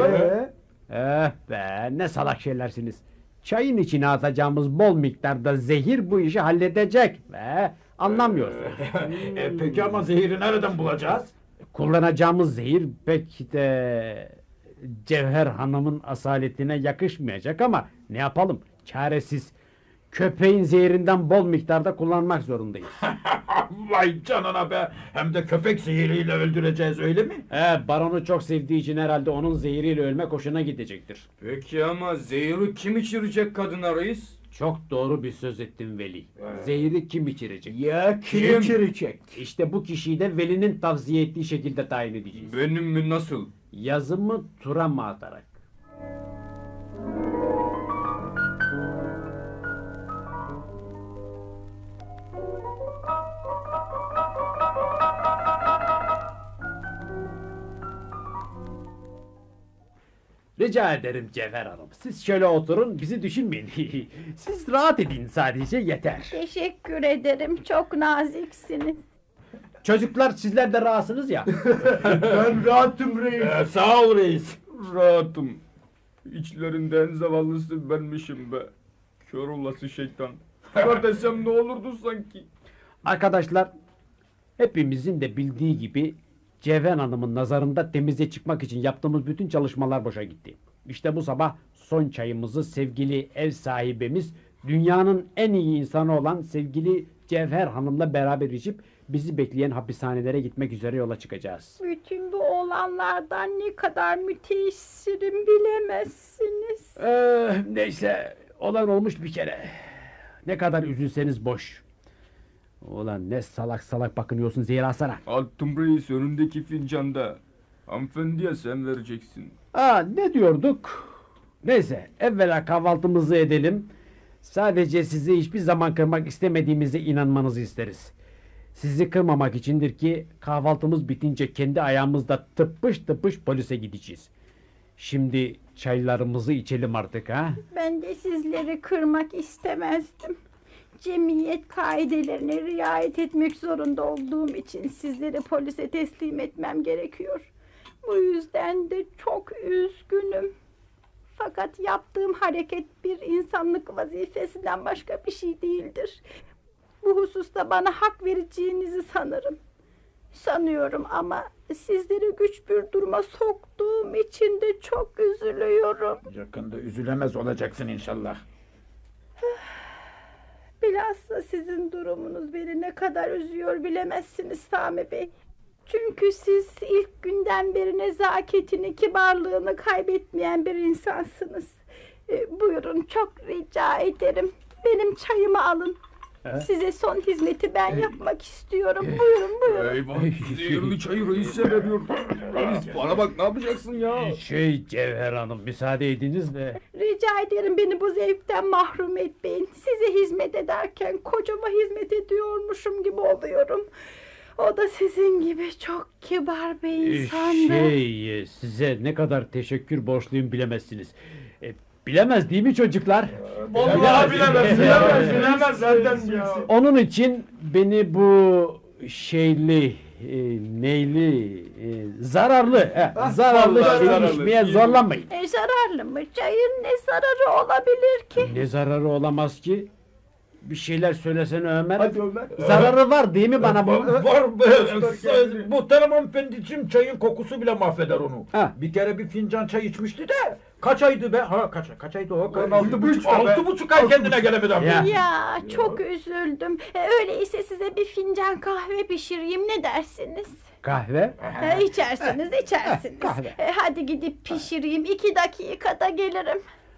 Be, ne salak şeylersiniz. Çayın içine atacağımız bol miktarda zehir bu işi halledecek. Be, anlamıyorsunuz. Peki ama zehiri nereden bulacağız? Kullanacağımız zehir pek de Cevher Hanım'ın asaletine yakışmayacak ama ne yapalım? Çaresiz. Köpeğin zehirinden bol miktarda kullanmak zorundayız. Vay canına be! Hem de köpek zehiriyle öldüreceğiz öyle mi? Baronu çok sevdiği için herhalde onun zehiriyle ölmek hoşuna gidecektir. Peki ama zehri kim içirecek kadına reis? Çok doğru bir söz ettin Veli. Zehiri kim içirecek? Ya kim içirecek? İşte bu kişiyi de Veli'nin tavsiye ettiği şekilde tayin edeceğiz. Benim mi nasıl? Yazımı tura mı atarak? Rica ederim Cevher Hanım. Siz şöyle oturun, bizi düşünmeyin. Siz rahat edin sadece yeter. Teşekkür ederim, çok naziksiniz. Çocuklar sizler de rahatsınız ya. Ben rahatım reis. Sağ ol reis. Rahatım. İçlerinde en zavallısı benmişim be. Kör olası şeytan. Kör desem ne olurdu sanki? Arkadaşlar, hepimizin de bildiği gibi Cevher Hanım'ın nazarında temize çıkmak için yaptığımız bütün çalışmalar boşa gitti. İşte bu sabah son çayımızı sevgili ev sahibimiz, dünyanın en iyi insanı olan sevgili Cevher Hanım'la beraber içip bizi bekleyen hapishanelere gitmek üzere yola çıkacağız. Bütün bu olanlardan ne kadar müteessirim bilemezsiniz. Neyse, olan olmuş bir kere. Ne kadar üzülseniz boş. Ulan ne salak salak bakınıyorsun Zehra sana. Attım reis önündeki fincanda. Hanımefendiye sen vereceksin. Ne diyorduk? Neyse, evvela kahvaltımızı edelim. Sadece sizi hiçbir zaman kırmak istemediğimize inanmanızı isteriz. Sizi kırmamak içindir ki kahvaltımız bitince kendi ayağımızda tıpış tıpış polise gideceğiz. Şimdi çaylarımızı içelim artık ha? Ben de sizleri kırmak istemezdim. Cemiyet kaidelerine riayet etmek zorunda olduğum için sizleri polise teslim etmem gerekiyor. Bu yüzden de çok üzgünüm. Fakat yaptığım hareket bir insanlık vazifesinden başka bir şey değildir. Bu hususta bana hak vereceğinizi sanıyorum ama sizleri güç bir duruma soktuğum için de çok üzülüyorum. Yakında üzülemez olacaksın inşallah. Bilhassa sizin durumunuz beni ne kadar üzüyor bilemezsiniz Sami Bey. Çünkü siz ilk günden beri nezaketini, kibarlığını kaybetmeyen bir insansınız. Buyurun, çok rica ederim. Benim çayımı alın. Size son hizmeti ben yapmak istiyorum. Buyurun. Eyvah, zehirli çayı reise veriyor. Reis bana bak, ne yapacaksın ya? Cevher Hanım, müsaade ediniz de. Rica ederim, beni bu zevkten mahrum etmeyin. Size hizmet ederken kocama hizmet ediyormuşum gibi oluyorum. O da sizin gibi çok kibar bir insandı. Size ne kadar teşekkür borçluyum bilemezsiniz. Bilemez değil mi çocuklar? Vallahi bilemez nereden ya? Onun için beni bu zararlı şey içmeye zorlamayın. Zararlı mı? Çayın ne zararı olabilir ki? Ne zararı olamaz ki? Bir şeyler söylesene Ömer. Hadi Ömer. Zararı var değil mi bana bu? Var be. Muhterem hanımefendiciğim, çayın kokusu bile mahveder onu. Ha. Bir kere bir fincan çay içmişti de kaç aydı be? Ha kaç aydı o? 6,5 6,5 ay kendine gelemedi abi. Ya. Ya çok üzüldüm. Öyleyse size bir fincan kahve pişireyim, ne dersiniz? Kahve? İçersiniz. Kahve. Hadi gidip pişireyim, 2 dakikada gelirim.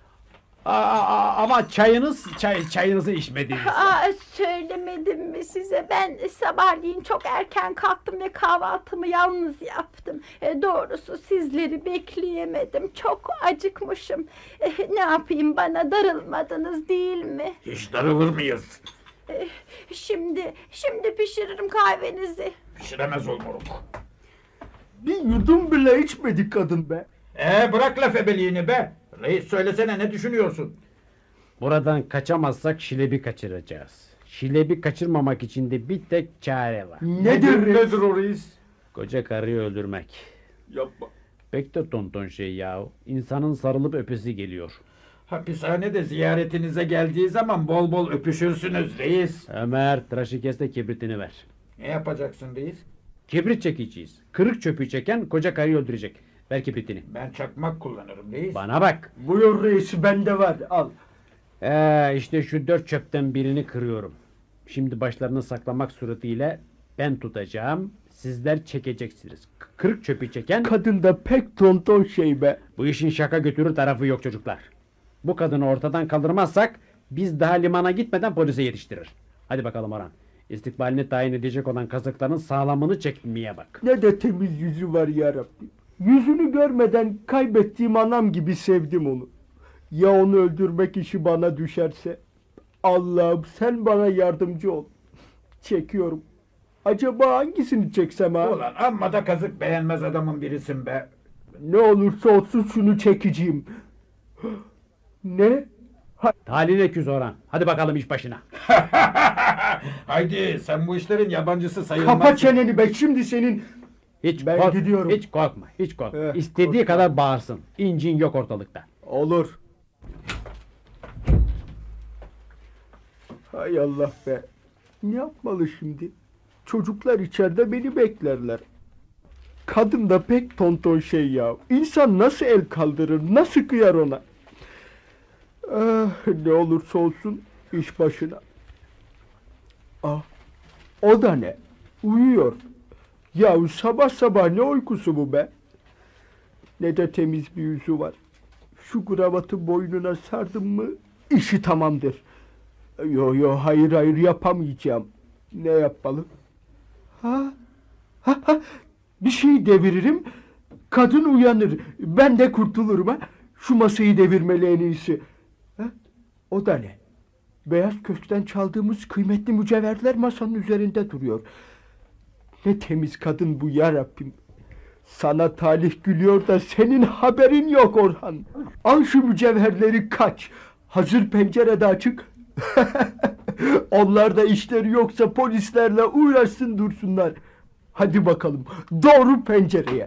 Ama çayınızı içmediniz. Söylemedim mi size? Ben sabahleyin çok erken kalktım ve kahvaltımı yalnız yaptım. Doğrusu sizleri bekleyemedim. Çok acıkmışım. Ne yapayım, bana darılmadınız değil mi? Hiç darılır mıyız? Şimdi pişiririm kahvenizi. Pişiremez ol moruk. Bir yudum bile içmedik kadın be. Bırak laf ebeliğini be. Reis söylesene, ne düşünüyorsun? Buradan kaçamazsak Şilebi kaçıracağız. Şilebi kaçırmamak için de bir tek çare var. Nedir o reis? Koca karıyı öldürmek. Yapma. Pek de tonton şey ya. İnsanın sarılıp öpesi geliyor. Hapishanede ziyaretinize geldiği zaman bol bol öpüşürsünüz reis. Ömer, tıraşı kes de kibritini ver. Ne yapacaksın reis? Kibrit çekeceğiz. Kırık çöpü çeken koca karıyı öldürecek. Ver kibritini. Ben çakmak kullanırım reis. Bana bak. Buyur reis, bende var, al. İşte şu 4 çöpten birini kırıyorum. Şimdi başlarını saklamak suretiyle ben tutacağım. Sizler çekeceksiniz. Kırık çöpü çeken... Kadın da pek tonton şey be. Bu işin şaka götürür tarafı yok çocuklar. Bu kadını ortadan kaldırmazsak biz daha limana gitmeden polise yetiştirir. Hadi bakalım Orhan. İstikbalini tayin edecek olan kazıkların sağlamını çekmeye bak. Ne de temiz yüzü var yarabbim. Yüzünü görmeden kaybettiğim anam gibi sevdim onu. Ya onu öldürmek işi bana düşerse? Allah'ım sen bana yardımcı ol. Çekiyorum. Acaba hangisini çeksem ha? Ulan amma da kazık beğenmez adamın birisin be. Ne olursa olsun şunu çekeceğim. Ne? Talihli öküz Orhan. Hadi bakalım iş başına. Haydi, sen bu işlerin yabancısı sayılmazsın. Kapa çeneni be, şimdi senin... Ben gidiyorum. Hiç korkma. İstediği kadar bağırsın. İncin yok ortalıkta. Olur. Hay Allah be. Ne yapmalı şimdi? Çocuklar içeride beni beklerler. Kadın da pek tonton şey ya. İnsan nasıl el kaldırır, nasıl kıyar ona? Ne olursa olsun iş başına. O da ne? Uyuyor. Yahu sabah sabah ne uykusu bu be? Ne de temiz bir yüzü var. Şu kravatı boynuna sardım mı işi tamamdır. Yo hayır yapamayacağım. Ne yapmalı? Bir şey deviririm. Kadın uyanır. Ben de kurtulurum ha. Şu masayı devirmeli en iyisi. O da ne? Beyaz Köşk'ten çaldığımız kıymetli mücevherler masanın üzerinde duruyor. Ne temiz kadın bu yarabbim. Sana talih gülüyor da senin haberin yok Orhan. Al şu mücevherleri kaç. Hazır pencerede açık. Onlar da işleri yoksa polislerle uğraşsın dursunlar. Hadi bakalım doğru pencereye.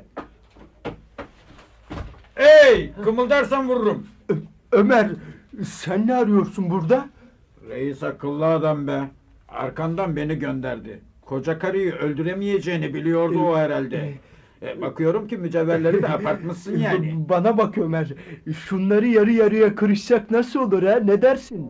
Hey, kımıldarsan vururum. Ömer, sen ne arıyorsun burada? Reis akıllı adam be. Arkandan beni gönderdi. Koca karıyı öldüremeyeceğini biliyordu o herhalde. Bakıyorum ki mücevherleri de apartmışsın yani. Bana bak Ömer, şunları yarı yarıya kırışsak nasıl olur ha? Ne dersin?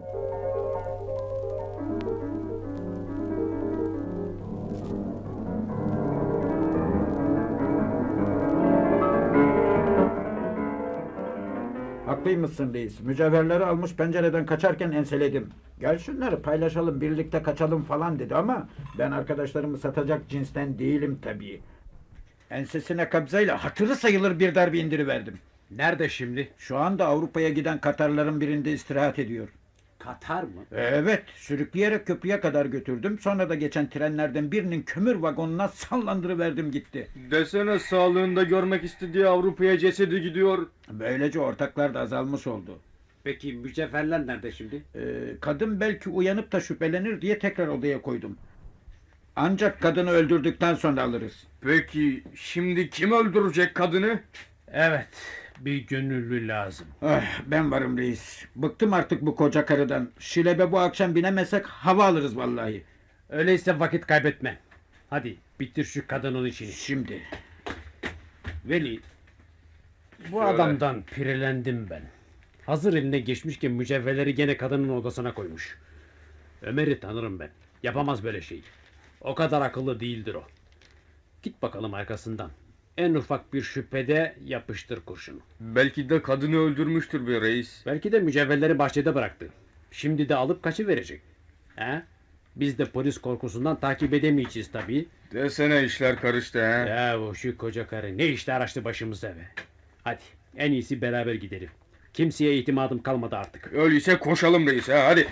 Haklıymışsın reis. Mücevherleri almış, pencereden kaçarken enseledim. Gel şunları paylaşalım, birlikte kaçalım falan dedi ama ben arkadaşlarımı satacak cinsten değilim tabii. Ensesine kabzayla hatırı sayılır bir darbe indiriverdim. Nerede şimdi? Şu anda Avrupa'ya giden Katarların birinde istirahat ediyor. Katar mı? Evet, sürükleyerek köprüye kadar götürdüm. Sonra da geçen trenlerden birinin kömür vagonuna sallandırıverdim gitti. Desene, sağlığında görmek istediği Avrupa'ya cesedi gidiyor. Böylece ortaklar da azalmış oldu. Peki mücevherler nerede şimdi? Kadın belki uyanıp da şüphelenir diye tekrar odaya koydum. Ancak kadını öldürdükten sonra alırız. Peki şimdi kim öldürecek kadını? Evet, bir gönüllü lazım. Ben varım reis. Bıktım artık bu koca karıdan. Şilebe bu akşam binemezsek hava alırız vallahi. Öyleyse vakit kaybetme. Hadi bitir şu kadının işini. Şimdi. Veli, bu Şöyle. adamdan pirelendim ben. Hazır eline geçmişken mücevherleri gene kadının odasına koymuş. Ömer'i tanırım ben. Yapamaz böyle şey. O kadar akıllı değildir o. Git bakalım arkasından. En ufak bir şüphede yapıştır kurşunu. Belki de kadını öldürmüştür bir reis. Belki de mücevherleri bahçede bıraktı. Şimdi de alıp kaçıverecek. He? Biz de polis korkusundan takip edemeyeceğiz tabii. Desene işler karıştı ha. Ya bu şu koca karı ne işler açtı başımıza be. Hadi en iyisi beraber gidelim. Kimseye itimadım kalmadı artık. Öyleyse koşalım reis ha, hadi.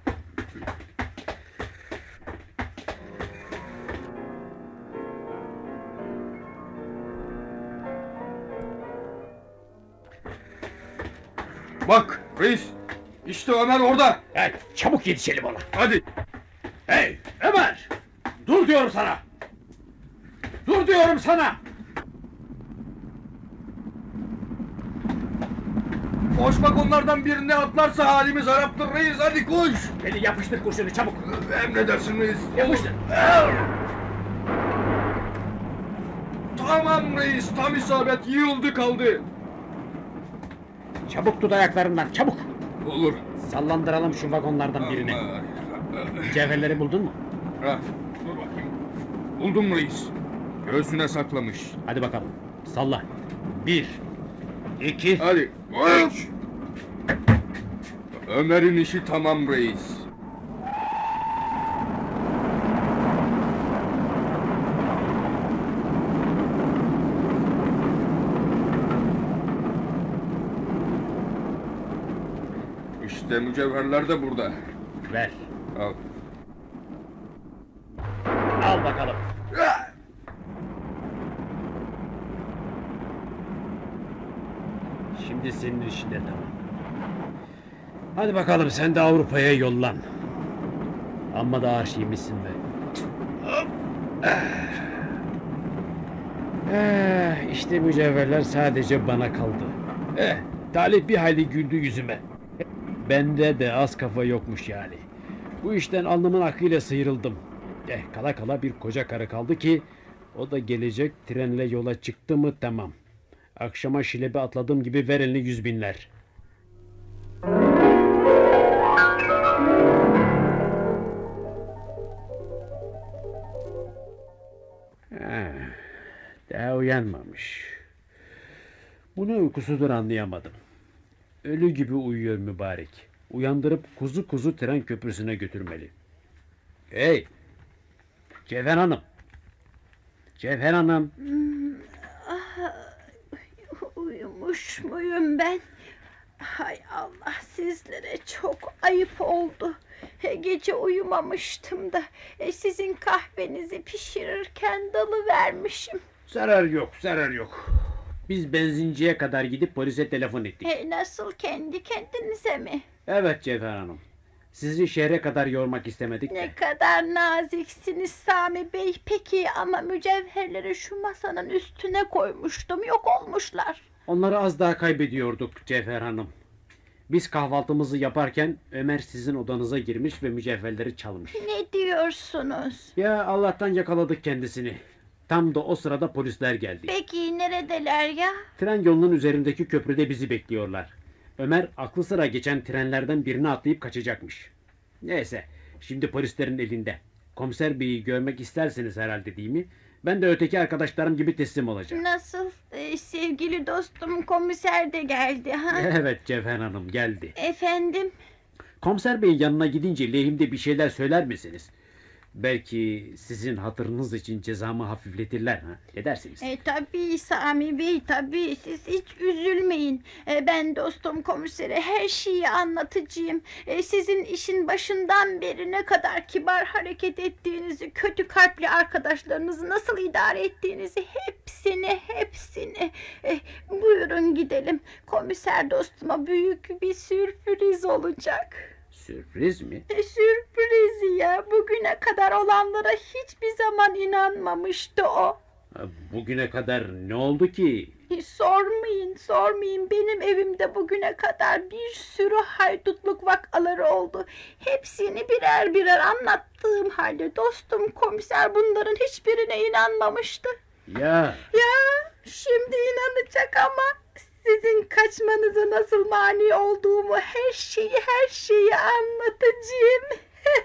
Bak reis, işte Ömer orada. Evet, çabuk yetişelim ona. Hadi. Hey Ömer! Dur diyorum sana! Dur diyorum sana! Koş bak, onlardan birine atlarsa halimiz haraptır reis, hadi koş. Beni yapıştır kurşunu çabuk! Emredersin reis. Yapıştır! Tamam reis, tam isabet, yığıldı kaldı. Çabuk tut ayaklarından çabuk! Olur. Sallandıralım şu vagonlardan birini. Mücevherleri buldun mu? Ha, dur bakayım. Buldum reis. Göğsüne saklamış. Hadi bakalım salla. 1 2 Hadi. Üç. Ömer'in işi tamam reis. İşte mücevherler de burada. Ver. Al. Al bakalım. Şimdi senin işin de tamam. Hadi bakalım sen de Avrupa'ya yollan. Amma da ağır şeymişsin be. İşte mücevherler sadece bana kaldı. Talip bir hayli güldü yüzüme. Bende de az kafa yokmuş yani. Bu işten alnımın akıyla sıyrıldım. Kala kala bir koca karı kaldı ki o da gelecek, trenle yola çıktı mı tamam. Akşama Şilebe atladığım gibi ver eline 100 binler. Daha uyanmamış. Bu ne uykusudur anlayamadım. Ölü gibi uyuyor mübarek. Uyandırıp kuzu kuzu tren köprüsüne götürmeli. Hey! Cevher Hanım! Cevher Hanım! Uyumuş muyum ben? Hay Allah, sizlere çok ayıp oldu. Gece uyumamıştım da sizin kahvenizi pişirirken dalıvermişim. Zarar yok, zarar yok. Biz benzinciye kadar gidip polise telefon ettik. Nasıl, kendi kendinize mi? Evet Cevher Hanım. Sizi şehre kadar yormak istemedik de. Ne kadar naziksiniz Sami Bey. Peki ama mücevherleri şu masanın üstüne koymuştum. Yok olmuşlar. Onları az daha kaybediyorduk Cevher Hanım. Biz kahvaltımızı yaparken Ömer sizin odanıza girmiş ve mücevherleri çalmış. Ne diyorsunuz? Ya Allah'tan yakaladık kendisini. Tam da o sırada polisler geldi. Peki neredeler ya? Tren yolunun üzerindeki köprüde bizi bekliyorlar. Ömer aklı sıra geçen trenlerden birine atlayıp kaçacakmış. Neyse, şimdi polislerin elinde. Komiser Bey'i görmek isterseniz herhalde değil mi? Ben de öteki arkadaşlarım gibi teslim olacağım. Nasıl? Sevgili dostum komiser de geldi ha? Evet Cevher Hanım geldi. Efendim? Komiser Bey'in yanına gidince lehimde bir şeyler söyler misiniz? Belki sizin hatırınız için cezamı hafifletirler ha? Ne dersiniz? Tabii Sami Bey, tabii, siz hiç üzülmeyin. Ben dostum komisere her şeyi anlatacağım. Sizin işin başından beri ne kadar kibar hareket ettiğinizi, kötü kalpli arkadaşlarınızı nasıl idare ettiğinizi, hepsini. Buyurun gidelim. Komiser dostuma büyük bir sürpriz olacak. Sürpriz mi? Sürpriz ya. Bugüne kadar olanlara hiçbir zaman inanmamıştı o. Bugüne kadar ne oldu ki? Sormayın. Benim evimde bugüne kadar bir sürü haydutluk vakaları oldu. Hepsini birer anlattığım halde dostum komiser bunların hiçbirine inanmamıştı. Ya Şimdi inanacak ama sizin kaçmanıza nasıl mani olduğumu her şeyi anlatacağım.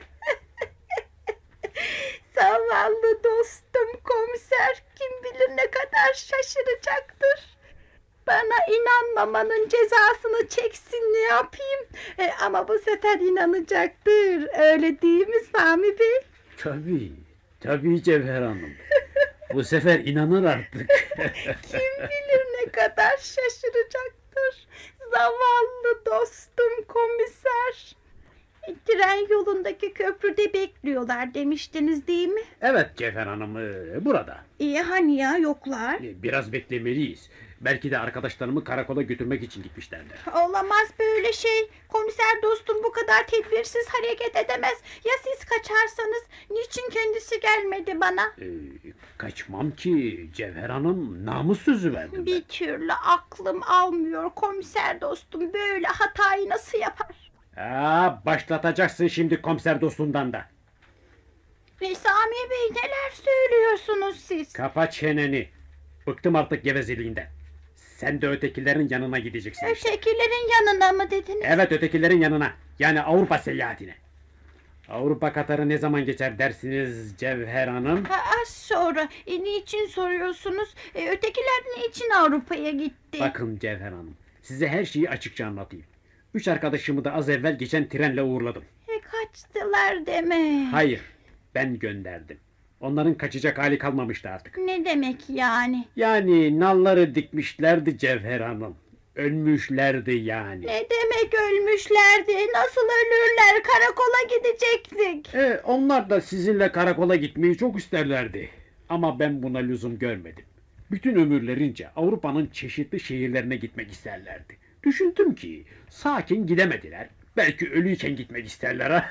Zavallı dostum komiser kim bilir ne kadar şaşıracaktır. Bana inanmamanın cezasını çeksin, ne yapayım? Ama bu sefer inanacaktır. Öyle değil mi Sami Bey? Tabii Cevher Hanım. Bu sefer inanır artık. Kim bilir ne kadar şaşıracaktır. Zavallı dostum komiser. Tren yolundaki köprüde bekliyorlar demiştiniz değil mi? Evet Cevher Hanım, burada. Hani ya yoklar? Biraz beklemeliyiz. Belki de arkadaşlarımı karakola götürmek için gitmişlerdir. Olamaz böyle şey. Komiser dostum bu kadar tedbirsiz hareket edemez. Ya siz kaçarsanız? Niçin kendisi gelmedi bana? Kaçmam ki Cevher Hanım, namus sözü verdim. Bir türlü aklım almıyor komiser dostum. Böyle hatayı nasıl yapar? Başlatacaksın şimdi komiser dostundan da. Sami Bey neler söylüyorsunuz siz? Kapa çeneni. Bıktım artık gevezeliğinden. Sen de ötekilerin yanına gideceksin işte. Ötekilerin yanına mı dediniz? Evet, ötekilerin yanına. Yani Avrupa seyahatine. Avrupa Katarı ne zaman geçer dersiniz Cevher Hanım? Az sonra. Niçin soruyorsunuz? Ötekiler niçin Avrupa'ya gitti? Bakın Cevher Hanım, size her şeyi açıkça anlatayım. 3 arkadaşımı da az evvel geçen trenle uğurladım. Kaçtılar deme. Hayır, ben gönderdim. Onların kaçacak hali kalmamıştı artık. Ne demek yani? Yani nalları dikmişlerdi Cevher Hanım. Ölmüşlerdi yani. Ne demek ölmüşlerdi? Nasıl ölürler? Karakola gidecektik. Onlar da sizinle karakola gitmeyi çok isterlerdi. Ama ben buna lüzum görmedim. Bütün ömürlerince Avrupa'nın çeşitli şehirlerine gitmek isterlerdi. Düşündüm ki sakin gidemediler. Belki ölüyken gitmek isterler ha.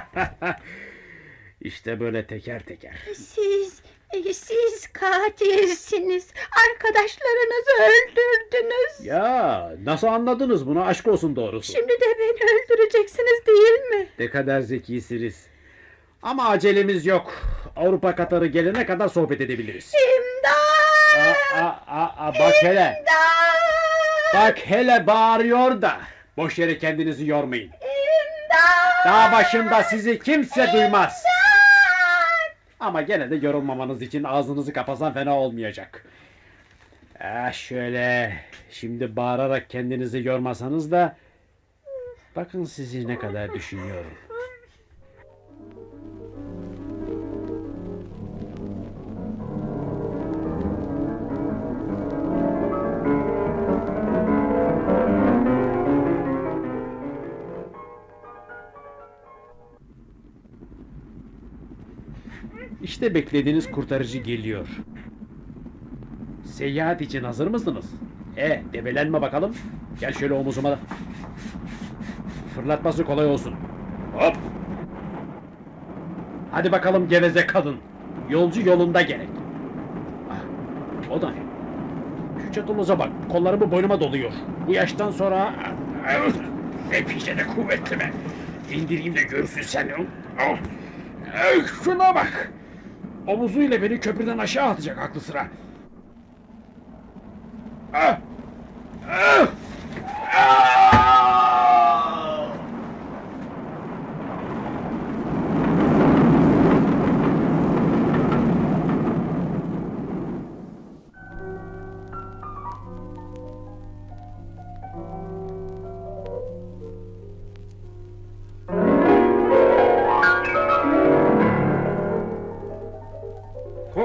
İşte böyle teker teker. Siz katilsiniz. Arkadaşlarınızı öldürdünüz. Ya nasıl anladınız bunu, aşk olsun doğrusu. Şimdi de beni öldüreceksiniz değil mi? Ne kadar zekisiniz. Ama acelemiz yok. Avrupa Katarı gelene kadar sohbet edebiliriz. İmdat! Bak hele. İmdat! Bak hele bağırıyor da. Boş yere kendinizi yormayın. İmdat! Dağ başında sizi kimse duymaz. Ama gene de yorulmamanız için ağzınızı kapasan fena olmayacak. Şöyle. Şimdi bağırarak kendinizi yormasanız da bakın sizi ne kadar düşünüyorum. İşte beklediğiniz kurtarıcı geliyor. Seyahat için hazır mısınız? Debelenme bakalım. Gel şöyle omuzuma. Fırlatması kolay olsun. Hop! Hadi bakalım geveze kadın. Yolcu yolunda gerek. O da ne? Şu çatılıza bak. Kollarımı boynuma doluyor. Bu yaştan sonra... Epeyce de kuvvetli be. İndireyim de görsün sen. Şuna bak. Omuzuyla beni köprüden aşağı atacak aklı sıra.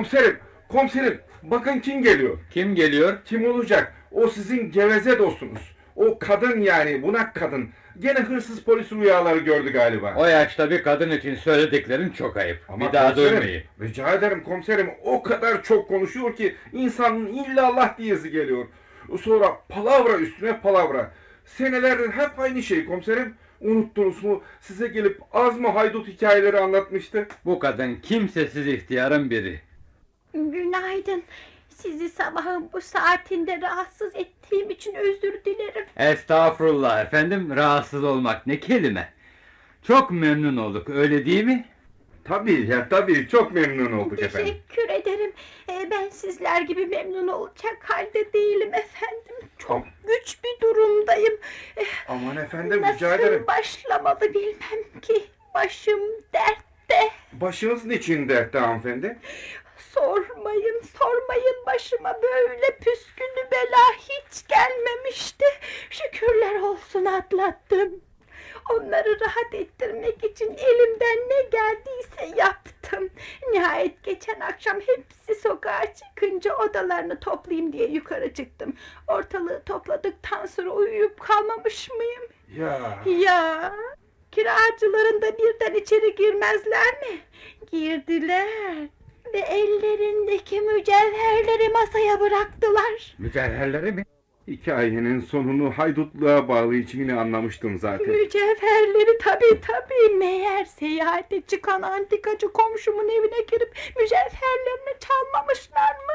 Komiserim, bakın kim geliyor. Kim geliyor? Kim olacak? O sizin geveze dostunuz. O kadın yani, bunak kadın. Gene hırsız polis rüyaları gördü galiba. O yaşta bir kadın için söylediklerin çok ayıp. Ama bir daha komiserim, duymayayım. rica ederim komiserim, o kadar çok konuşuyor ki insanın illallah diyesi geliyor. Sonra palavra üstüne palavra. Senelerdir hep aynı şey komiserim. Unuttunuz mu? Size gelip az mı haydut hikayeleri anlatmıştı? Bu kadın kimsesiz ihtiyarın biri. Günaydın. Sizi sabahın bu saatinde rahatsız ettiğim için özür dilerim. Estağfurullah efendim, rahatsız olmak ne kelime. Çok memnun olduk, öyle değil mi? Tabii çok memnun olduk efendim. Teşekkür ederim. Ben sizler gibi memnun olacak halde değilim efendim. Çok güç bir durumdayım. Aman efendim, Nasıl rica ederim. başlamalı bilmem ki. Başım dertte. Başınız niçin dertte hanımefendi? Sormayın, başıma böyle püsküllü bela hiç gelmemişti. Şükürler olsun atlattım. Onları rahat ettirmek için elimden ne geldiyse yaptım. Nihayet geçen akşam hepsi sokağa çıkınca odalarını toplayayım diye yukarı çıktım. Ortalığı topladıktan sonra uyuyup kalmamış mıyım? Ya, kiracıların da birden içeri girmezler mi? Girdiler. Ve ellerindeki mücevherleri masaya bıraktılar. Mücevherleri mi? Hikayenin sonunu haydutluğa bağlayacağını anlamıştım zaten. Mücevherleri tabii. Meğer seyahate çıkan antikacı komşumun evine girip mücevherlerini çalmamışlar mı?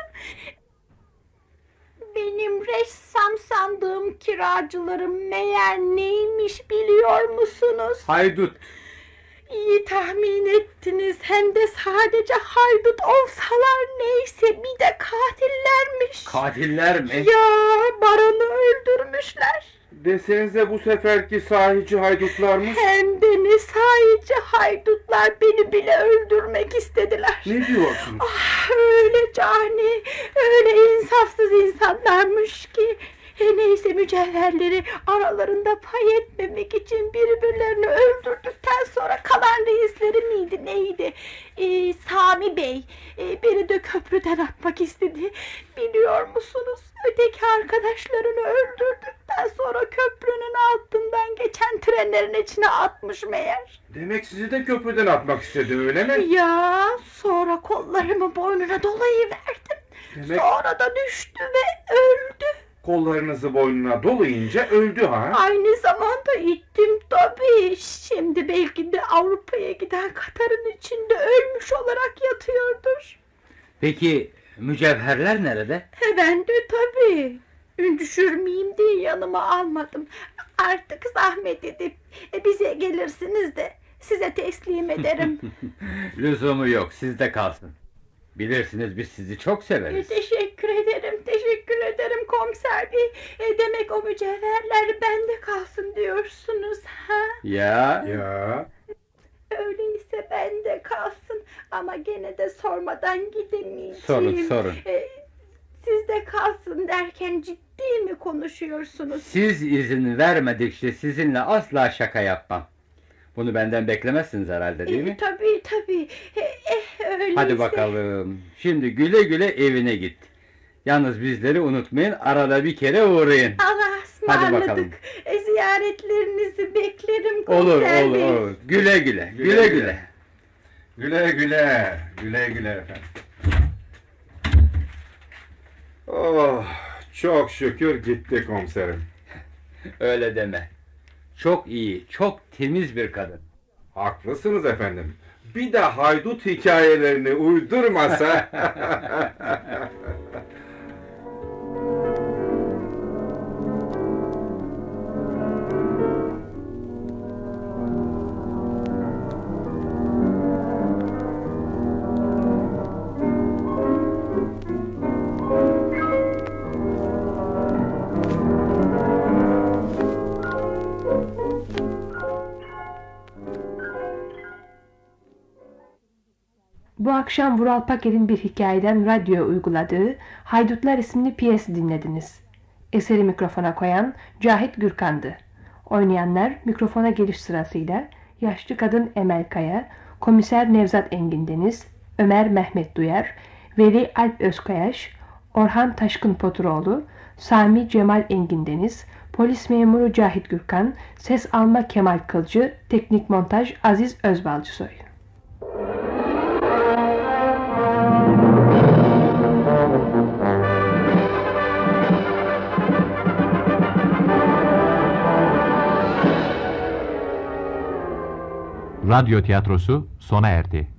Benim ressam sandığım kiracılarım meğer neymiş biliyor musunuz? Haydut. İyi tahmin ettiniz, hem de sadece haydut olsalar neyse, bir de katillermiş. Katiller mi? Ya, baronu öldürmüşler. Desenize bu seferki sahici haydutlarmış. Hem de ne sahici haydutlar, beni bile öldürmek istediler. Ne diyorsunuz? Öyle cani, öyle insafsız insanlarmış ki. Neyse, mücevherleri aralarında pay etmemek için birbirlerini öldürdükten sonra kalan reisleri miydi neydi? Sami Bey beni de köprüden atmak istedi. Biliyor musunuz? Öteki arkadaşlarını öldürdükten sonra köprünün altından geçen trenlerin içine atmış meğer. Demek sizi de köprüden atmak istedi, öyle mi? Ya, sonra kollarımı boynuna dolayıverdim. Sonra da düştü ve öldü. Kollarınızı boynuna dolayınca öldü ha? Aynı zamanda ittim tabii. Şimdi belki de Avrupa'ya giden Katar'ın içinde ölmüş olarak yatıyordur. Peki mücevherler nerede? Ben de tabii. Düşürmeyeyim diye yanıma almadım. Artık zahmet edip bize gelirsiniz de size teslim ederim. Lüzumu yok, sizde kalsın. Bilirsiniz biz sizi çok severiz. Teşekkür ederim komiser bey. Demek o mücevherler bende kalsın diyorsunuz ha? Ya. Öyleyse bende kalsın, ama gene de sormadan gidemeyeceğim. Sorun. Sizde kalsın derken ciddi mi konuşuyorsunuz? Siz izin vermedikçe sizinle asla şaka yapmam. Bunu benden beklemezsiniz herhalde, değil mi? Tabii. Öyleyse. Hadi bakalım. Şimdi güle güle evine git. Yalnız bizleri unutmayın, arada bir kere uğrayın. Allah'a Hadi bakalım. ısmarladık. Ziyaretlerinizi beklerim komiser bey. Olur. Güle güle. Güle güle efendim. Oh, çok şükür gitti komiserim. Öyle deme. Çok iyi, çok temiz bir kadın. Haklısınız efendim. Bir de haydut hikayelerini uydurmasa. Bu akşam Vural Paker'in bir hikayeden radyoya uyguladığı Haydutlar isimli piyesi dinlediniz. Eseri mikrofona koyan Cahit Gürkan'dı. Oynayanlar mikrofona geliş sırasıyla yaşlı kadın Emel Kaya, komiser Nevzat Engin Deniz, Ömer Mehmet Duyar Veli Alp Özkayaş, Orhan Taşkın Poturoğlu, Sami Cemal Engin Deniz, polis memuru Cahit Gürkan, ses alma Kemal Kılcı, teknik montaj Aziz Özbalcısoy. Radyo tiyatrosu sona erdi.